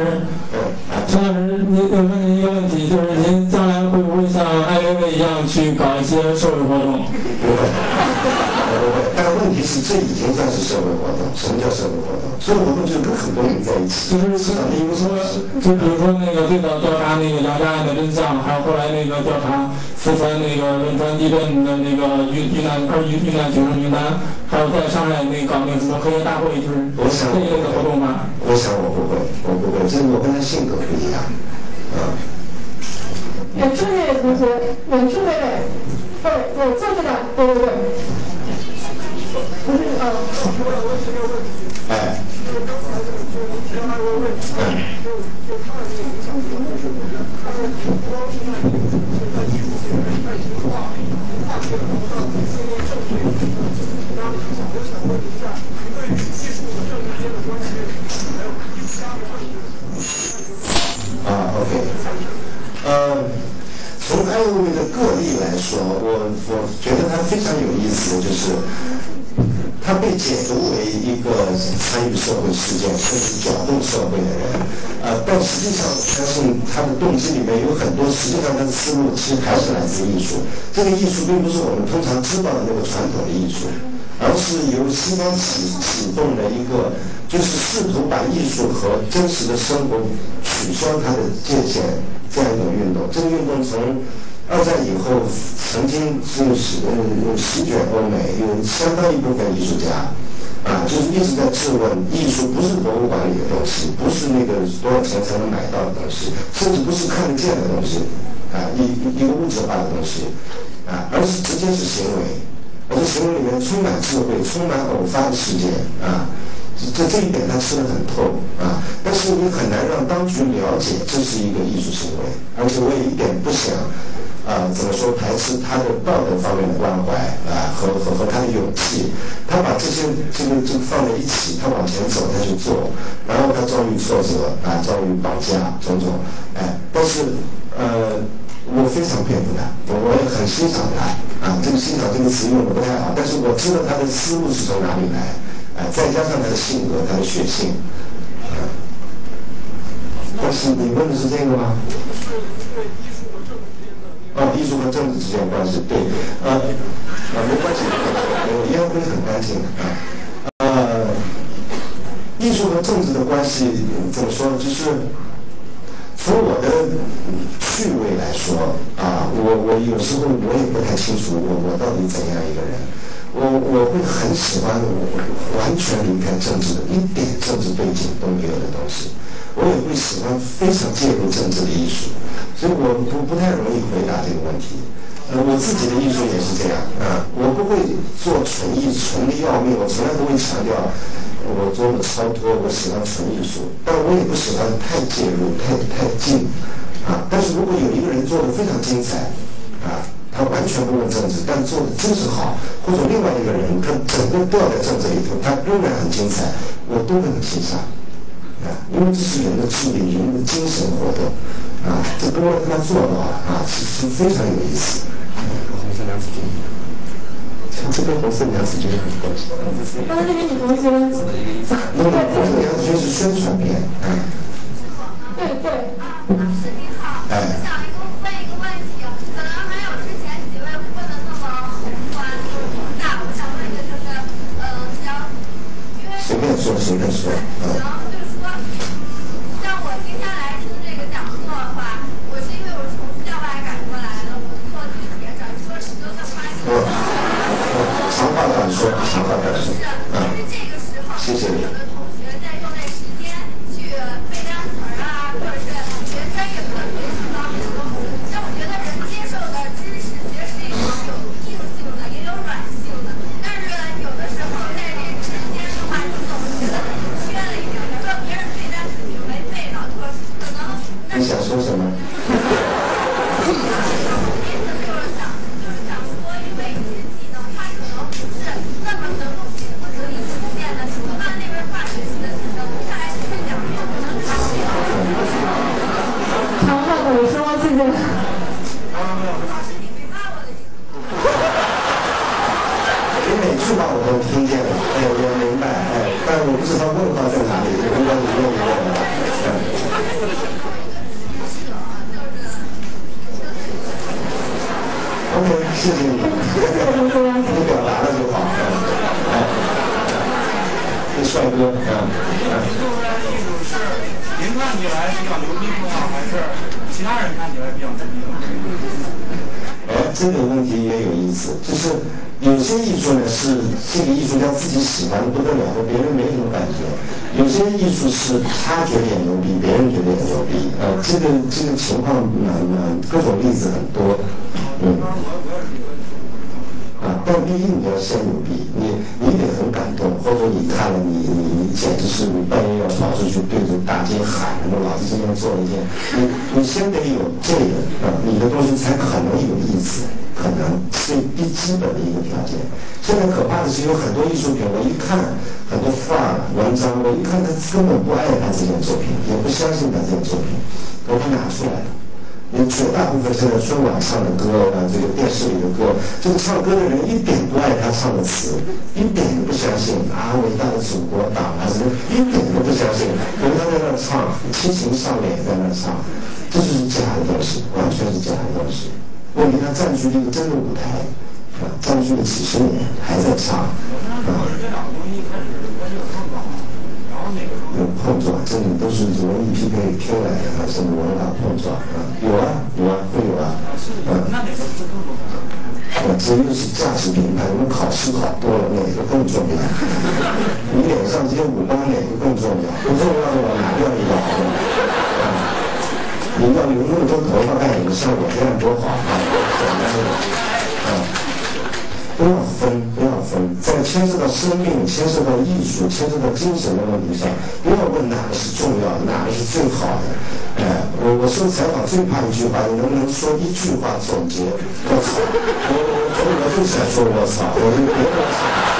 您问您一个问题，就是您将来会不会像艾薇薇一样去搞一些社会活动？ 不会。但问题是，这已经算是社会活动。什么叫社会活动？社会活动就是跟很多人在一起。 就是就比如说那个最早调查那个杨家案的真相，还有后来那个调查四川那个汶川地震的那个遇难学生名单，还有在上海那搞那个什么科学大会，就是这一类的活动吗？ 我想我不会，这个我跟他性格不一样。 远处那位同学，远处那位，对，坐着的，对。不是哎。OK。从艾薇薇的个例来说，我觉得他非常有意思，就是他被解读为一个参与社会事件甚至搅动社会的人，但实际上我相信他的动机里面有很多，实际上他的思路其实还是来自艺术。这个艺术并不是我们通常知道的那个传统的艺术，而是由西方启动的一个，就是试图把艺术和真实的生活取消它的界限这样一种运动。这个运动从2战以后曾经席卷欧美，有相当一部分艺术家就是一直在质问艺术不是博物馆里的东西，不是那个多少钱才能买到的东西，甚至不是看得见的东西一个物质化的东西而是直接是行为，而这行为里面充满智慧，充满偶发的事件这一点他吃得很透但是你很难让当局了解这是一个艺术行为，而且我也一点不想怎么说排斥他的道德方面的关怀和他的勇气，他把这个放在一起，他往前走，他去做，然后他遭遇挫折遭遇绑架种种但是我非常佩服他，我也很欣赏他这个欣赏这个词用的不太好，但是我知道他的思路是从哪里来再加上他的性格，他的血性但是你问的是这个吗？艺术和政治之间的关系，对，没关系，烟灰很干净艺术和政治的关系怎么说？就是从我的趣味来说我有时候我也不太清楚我到底怎样一个人。我会很喜欢完全离开政治的，一点政治背景都没有的东西。我也会喜欢非常介入政治的艺术，所以我不太容易回答这个问题。我自己的艺术也是这样我不会做纯艺纯的要命，我从来不会强调我做的超脱，我喜欢纯艺术，但我也不喜欢太介入太近但是如果有一个人做的非常精彩他完全不问政治，但做的真是好，或者另外一个人他整个掉在政治里头，他仍然很精彩，我都会很欣赏。因为这是人的智力、人的精神活动，这多让他做到是非常有意思。红色娘子军，这跟红色娘子军有什么关系？ 刚才那边女同学， 那么红色娘子军是宣传片， 对。 是您好，我想问一个问题，可能还有之前几位问的那么宏观大，我想问一个就是，因为随便说。 像我今天来听这个讲座的话，我是因为我是从校外赶过来的，我坐地铁，等于说是都在花钱。 长话短说。 是这个时候， 谢谢你。 有的同学在用那时间去背单词或者是学专业课学习方面的东西。但我觉得人接受的知识其实是一种有硬性的，也有软性的。但是有的时候在这之间的话，你总觉得缺了一点。比如说别人背单词你没背到，可能你想说什么？ 就是想说，因为一些技能它可能不是那么能够轻易得以实现的。我刚才那边话学习的技能，看来是讲究不能卡这个。 长话短说，谢谢。 老师，你明白我的意思？ 你每句话我都听见了，我明白，但我不知道问号在哪里，如果你问我。OK， 谢谢你，你表达了就好。这帅哥， 您看起来比较牛逼更好，还是其他人看起来比较牛逼更好？ 这个问题也有意思，就是有些艺术呢是这个艺术家自己喜欢的不得了的，别人没什么感觉；有些艺术是他觉得也牛逼，别人觉得也牛逼。这个情况各种例子很多，但第一你要先牛逼，你得很感动，或者你看了你简直是你半夜要跑出去对着大街喊什么老子今天做一件，你先得有这个你的东西才可能有意思，可能是最基本的一个条件。现在可怕的是有很多艺术品，我一看很多画文章，我一看他根本不爱他这件作品，也不相信他这件作品，我不拿出来了。绝大部分现在春晚唱的歌这个电视里的歌，这个唱歌的人一点不爱他唱的词，一点都不相信伟大的祖国党一点都不相信。可是他在那唱，七情上脸在那唱，这就是假的东西，完全是假的东西。问题他占据了一个真的舞台，占据了几十年还在唱。有碰撞，这里都是文艺批评听来的，什么文化碰撞有会有这又是价值评判，我们考试考多了，哪个更重要？你脸上这些五官哪个更重要？不重要的我拿掉一个好的。你要留那么多头发干什么？像我这样多好简单的。不要分，在牵涉到生命、牵涉到艺术、牵涉到精神的问题上，不要问哪个是重要的，哪个是最好的。我受采访最怕一句话，你能不能说一句话总结？我操！我就想说我操！我就别我操！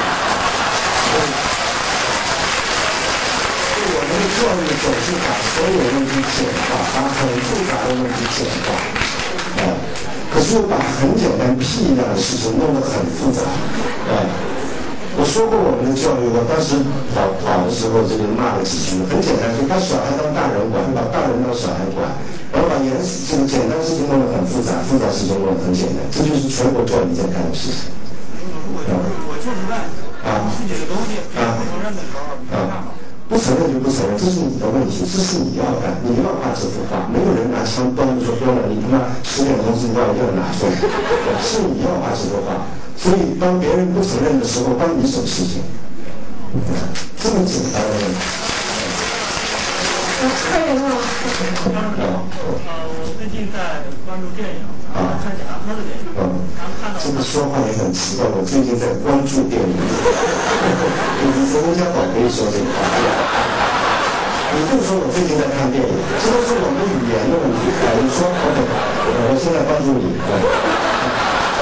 我们的教育总是把所有问题简化，把很复杂的问题简化。可是又把很简单屁一样的事情弄得很复杂，我说过我们的教育，我当时跑的时候这个骂了几句，很简单，就把小孩当大人管，把大人当小孩管，然后把这个简单事情弄得很复杂，复杂事情弄得很简单，这就是全国教育在干的事情。 我就是问自己的东西不承认的时候你干嘛？ 不承认就不承认，这是你的问题，这是你要干，你要画这幅画，没有人拿枪端着说哥们，你他妈10点钟自己把我这拿出来，是你要画这幅画，所以当别人不承认的时候，关你什么事情？这么简单的问题。 我最近在关注电影，看贾樟柯的电影， 这个说话也很奇怪，我最近在关注电影。你人家宝可以说这个话，你就说我最近在看电影，这都是我们语言的问题。你说 OK， 我现在关注你。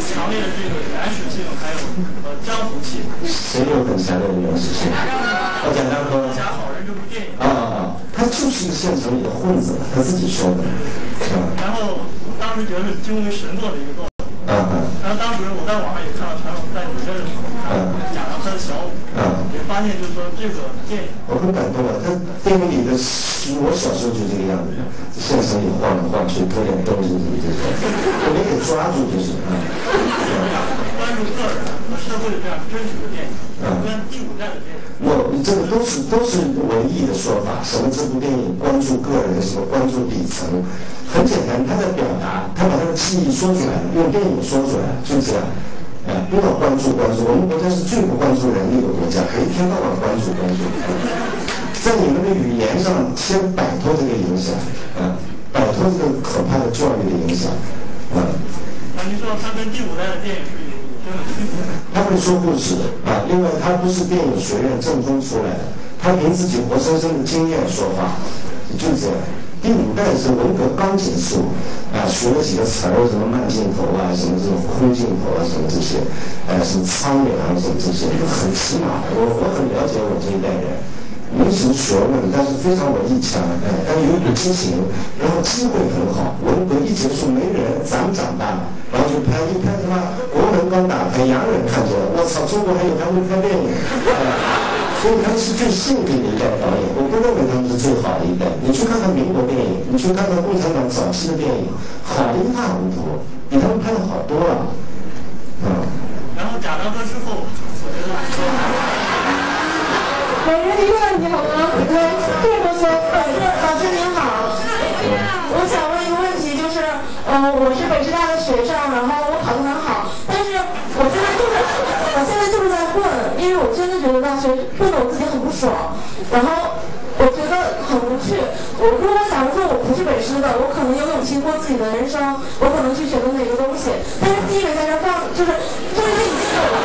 强烈的这个原始性，还有江湖气。 谁有很强烈的原始性？我讲他说《 假好人》这部电影他就是一个县城里的混子，他自己说的。 然后当时觉得是惊为神作的一个作品。然后当时我在网上也看到传统在纽约的时候，贾樟柯的小舞，也发现就是说这个电影， 我很感动啊。他电影里的我小时候就这个样子，县城里晃来晃去，偷点东西什么这些，我没给抓住就是关注个人和社会的这样真实的电影，跟第五代的电影。 这个都是文艺的说法。什么这部电影关注个人，什么关注底层，很简单，他在表达，他把他的记忆说出来，用电影说出来，就这样。不要关注。我们国家是最不关注人力的国家，一天到晚关注。在你们的语言上先摆脱这个影响，摆脱这个可怕的教育的影响。 您说他跟第五代的电影是有真的区别？ 他会说故事另外他不是电影学院正宗出来的，他凭自己活生生的经验说话，就这样。第五代是文革刚结束学了几个词儿，什么慢镜头什么这种空镜头什么这些，什么苍凉什么这些，很起码的。我很了解我这一代人。没什么学问，但是非常文艺腔，但有一股激情，然后机会很好。文革一结束没人，咱们长大了，然后就拍，一拍他妈国门刚打开，洋人看见了，我操，中国还有还会拍电影，所以他们是最幸运的一代导演。我不认为他们是最好的一代。你去看看民国电影，你去看看共产党早期的电影，好的一塌糊涂，比他们拍的好多了。 然后贾樟柯之后，我觉得。 每人一个问题好吗？这么说，老师您好，我想问一个问题，就是我是北师大的学生，然后我考得很好，但是我现在就是在混，因为我真的觉得大学混得我自己很不爽，然后我觉得很无趣。如果假如说我不是北师的，我可能有勇气过自己的人生，我可能去选择哪个东西，但是第一个在这放，就是他已经有了。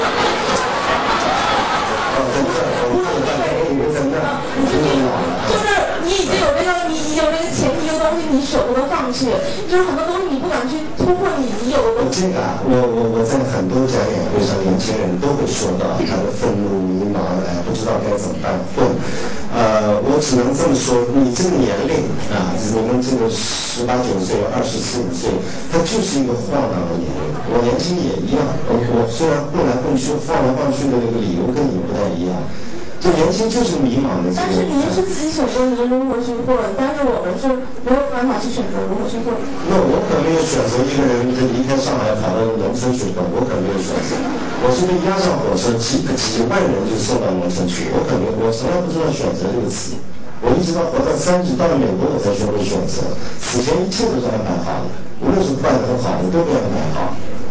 就是你已经有这个，你有这个前提的东西，你舍不得放弃。就是很多东西你不敢去突破你有的东西。 这个我在很多讲演会上，年轻人都会说到他的愤怒、迷茫，不知道该怎么办混。我只能这么说，你这个年龄你们这个18、19岁、24、25岁，它就是一个晃荡的年龄。我年轻也一样，我虽然混来混去、晃来晃去的那个理由跟你不太一样。这年轻就是迷茫的。 但是您是自己选择您如何去混，但是我们是没有办法去选择如何去混。 那我可没有选择一个人离开上海跑到农村去混，我可没有选择。我是被押上火车，几万人就送到农村去，我从来不知道选择这个词。我一直到活到30，到了美国我才学会选择。此前一切都是安排好的，无论是坏的和好的都被安排好。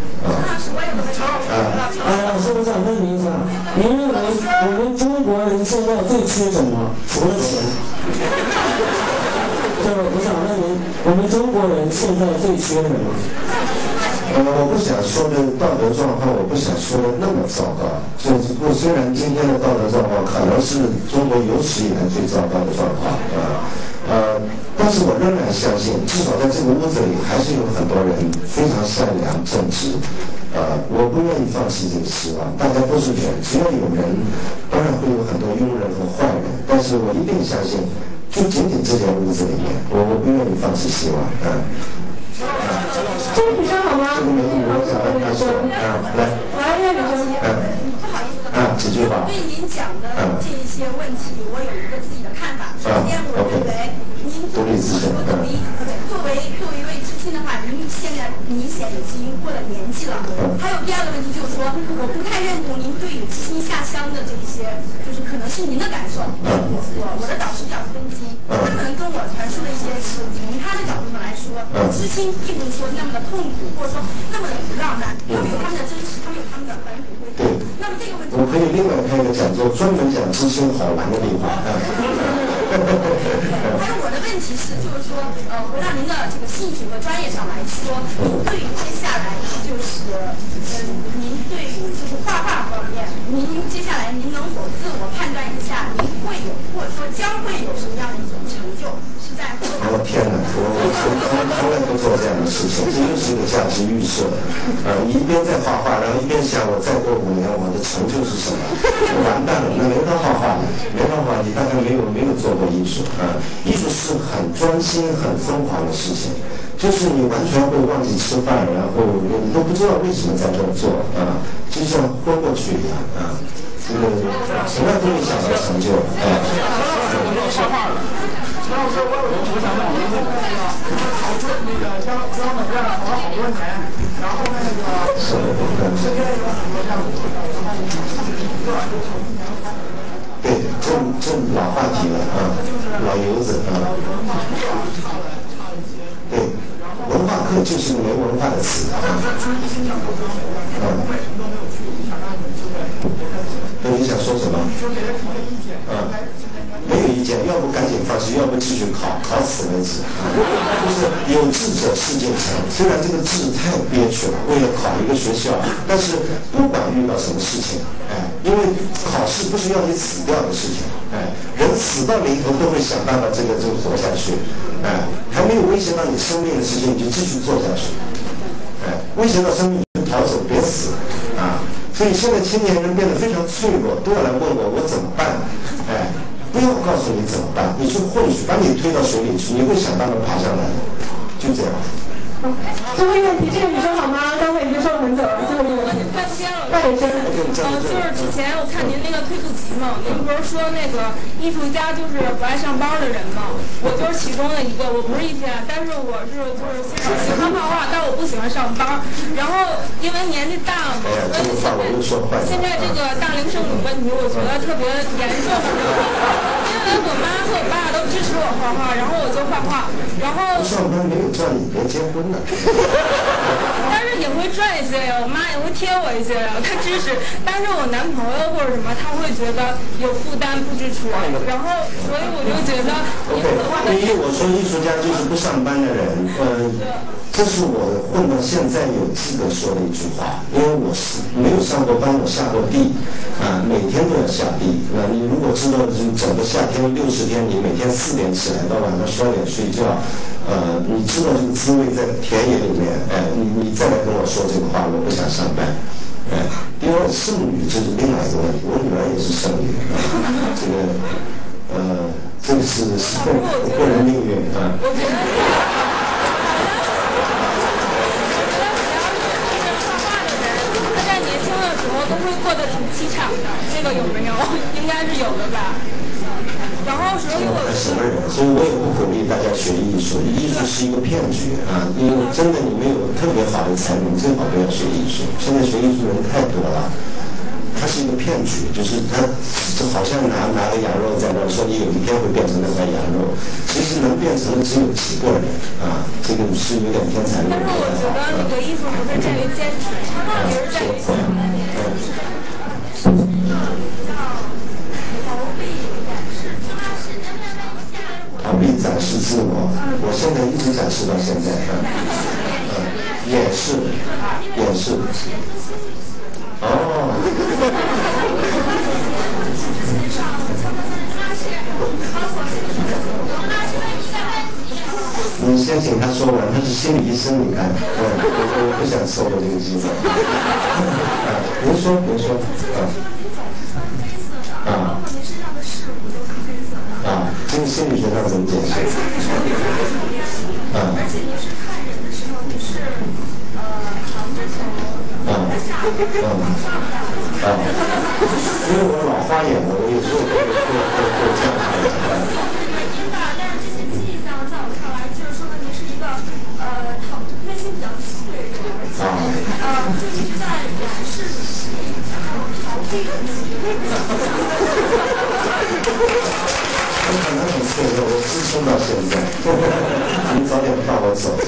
老师，我想问您一下，您认为我们中国人现在最缺什么？除了钱？就是我想问您，我们中国人现在最缺什么？ 我不想说的道德状况，我不想说的那么糟糕。虽然今天的道德状况可能是中国有史以来最糟糕的状况但是我仍然相信，至少在这个屋子里还是有很多人非常善良正直。我不愿意放弃这个希望，大家都是人，只要有人，当然会有很多庸人和坏人，但是我一定相信，就仅仅这间屋子里面，我不愿意放弃希望。 这位女生好吗？ 这个美女，我想跟她说来， 这位女生， 不好意思， 几句话。 对您讲的这一些问题，我有一个自己的看法。首先，我认为您作为一位知青的话，您现在明显已经过了年纪了。还有第二个问题就是说，我不太认同您对于知青下乡的这一些，就是可能是您的感受。我的导师比较分析，他可能跟我传输的一些是从他的角度上来说，知青并不是说那么的痛苦，或者说那么的不浪漫，他们有他们的真实，他们有他们的本土规则。那么这个问题， 我可以另外开一个讲座，专门讲知青好玩的地方。 还有我的问题是，就是说，回到您的这个兴趣和专业上来说，对于接下来就是，您对于就是画画方面，您接下来您能否自我判断一下，您会有或者说将会有什么样的一种成就？是在我天哪！ 从来不做这样的事情，这就是一个价值预设。你一边在画画，然后一边想我再过5年我的成就是什么，完蛋了，那没法画画了，没法画，你大概没有做过艺术啊。艺术是很专心、很疯狂的事情。就是你完全会忘记吃饭，然后你都不知道为什么在这儿做啊，就像昏过去一样啊。这个从来都没想到成就， 画画了。陈老师，我想问你，考试那个江本院考了好多年，然后那个身边有很多项目， 对，这老话题了啊，老油子啊。对，文化课就是没文化的词啊。你想说什么？没有意见，要不赶紧放弃，要不继续考死为止。就是有志者事竟成，虽然这个志太憋屈了，为了考一个学校，但是不管遇到什么事情，因为考试不是要你死掉的事情，人死到临头都会想办法这个活下去，还没有威胁到你生命的事情，你就继续做下去，威胁到生命就逃走，别死啊！所以现在青年人变得非常脆弱，都要来问我怎么办？不要告诉你怎么办，你去混去，把你推到水里去，你会想办法爬上来的，就这样。 最后一个问题，这个女生好吗？刚才已经说了很久了，最后一个问题。大点声。 就是之前我看您那个推速集嘛，您不是说那个艺术家就是不爱上班的人嘛？我就是其中的一个，我不是艺术家，但是我是就是喜欢画画，但我不喜欢上班。然后因为年纪大了嘛，现在这个大龄剩女问题，我觉得特别严重。因为我妈和我爸都支持我画画，然后我就画画，然后上班没有叫你别结婚了。 但是也会赚一些呀，我妈也会贴我一些呀，她支持。但是我男朋友或者什么，他会觉得有负担不支持我，然后所以我就觉得。 第一，我说艺术家就是不上班的人，这是我混到现在有资格说的一句话，因为我是没有上过班，我下过地，每天都要下地。你如果知道整个夏天60天，你每天4点起来到晚上12点睡觉，你知道这个滋味在田野里面，你再来跟我说这个话，我不想上班。第二，剩女这是另外一个问题，我女儿也是剩女，这个是个人命运啊。 都会过得挺凄惨的，这个有没有？应该是有的吧。然后所以我什么人？所以我也不鼓励大家学艺术，艺术是一个骗局啊！因为真的你没有特别好的才能，最好不要学艺术。现在学艺术人太多了，它是一个骗局，就是它就好像拿个羊肉在那说你有一天会变成那块羊肉，其实能变成的只有几个人啊！这个是有点偏财路。 但是我觉得那个艺术不是在于坚持，也是在于想。 逃避展示自我，我现在一直展示到现在，也是。哦。你先请他说完，他是心理医生，你看，我不想错过这个机会。别说，这个心理学上怎么解释？而且你是看人的时候，你是旁着头，下因为我老花眼了，我有时候会这样看的。 明白，但是这些迹象在我看来，就是说明您是一个内心比较脆弱，而且就一直在掩饰自己，然后逃避自己。 我可能很脆弱，我支撑到现在。你早点放我走。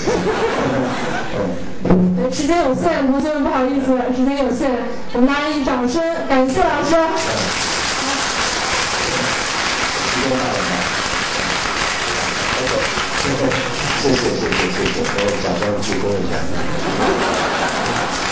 时间有限，同学们不好意思，时间有限，我们大家一掌声感谢老师。 谢谢，我假装鞠躬一下。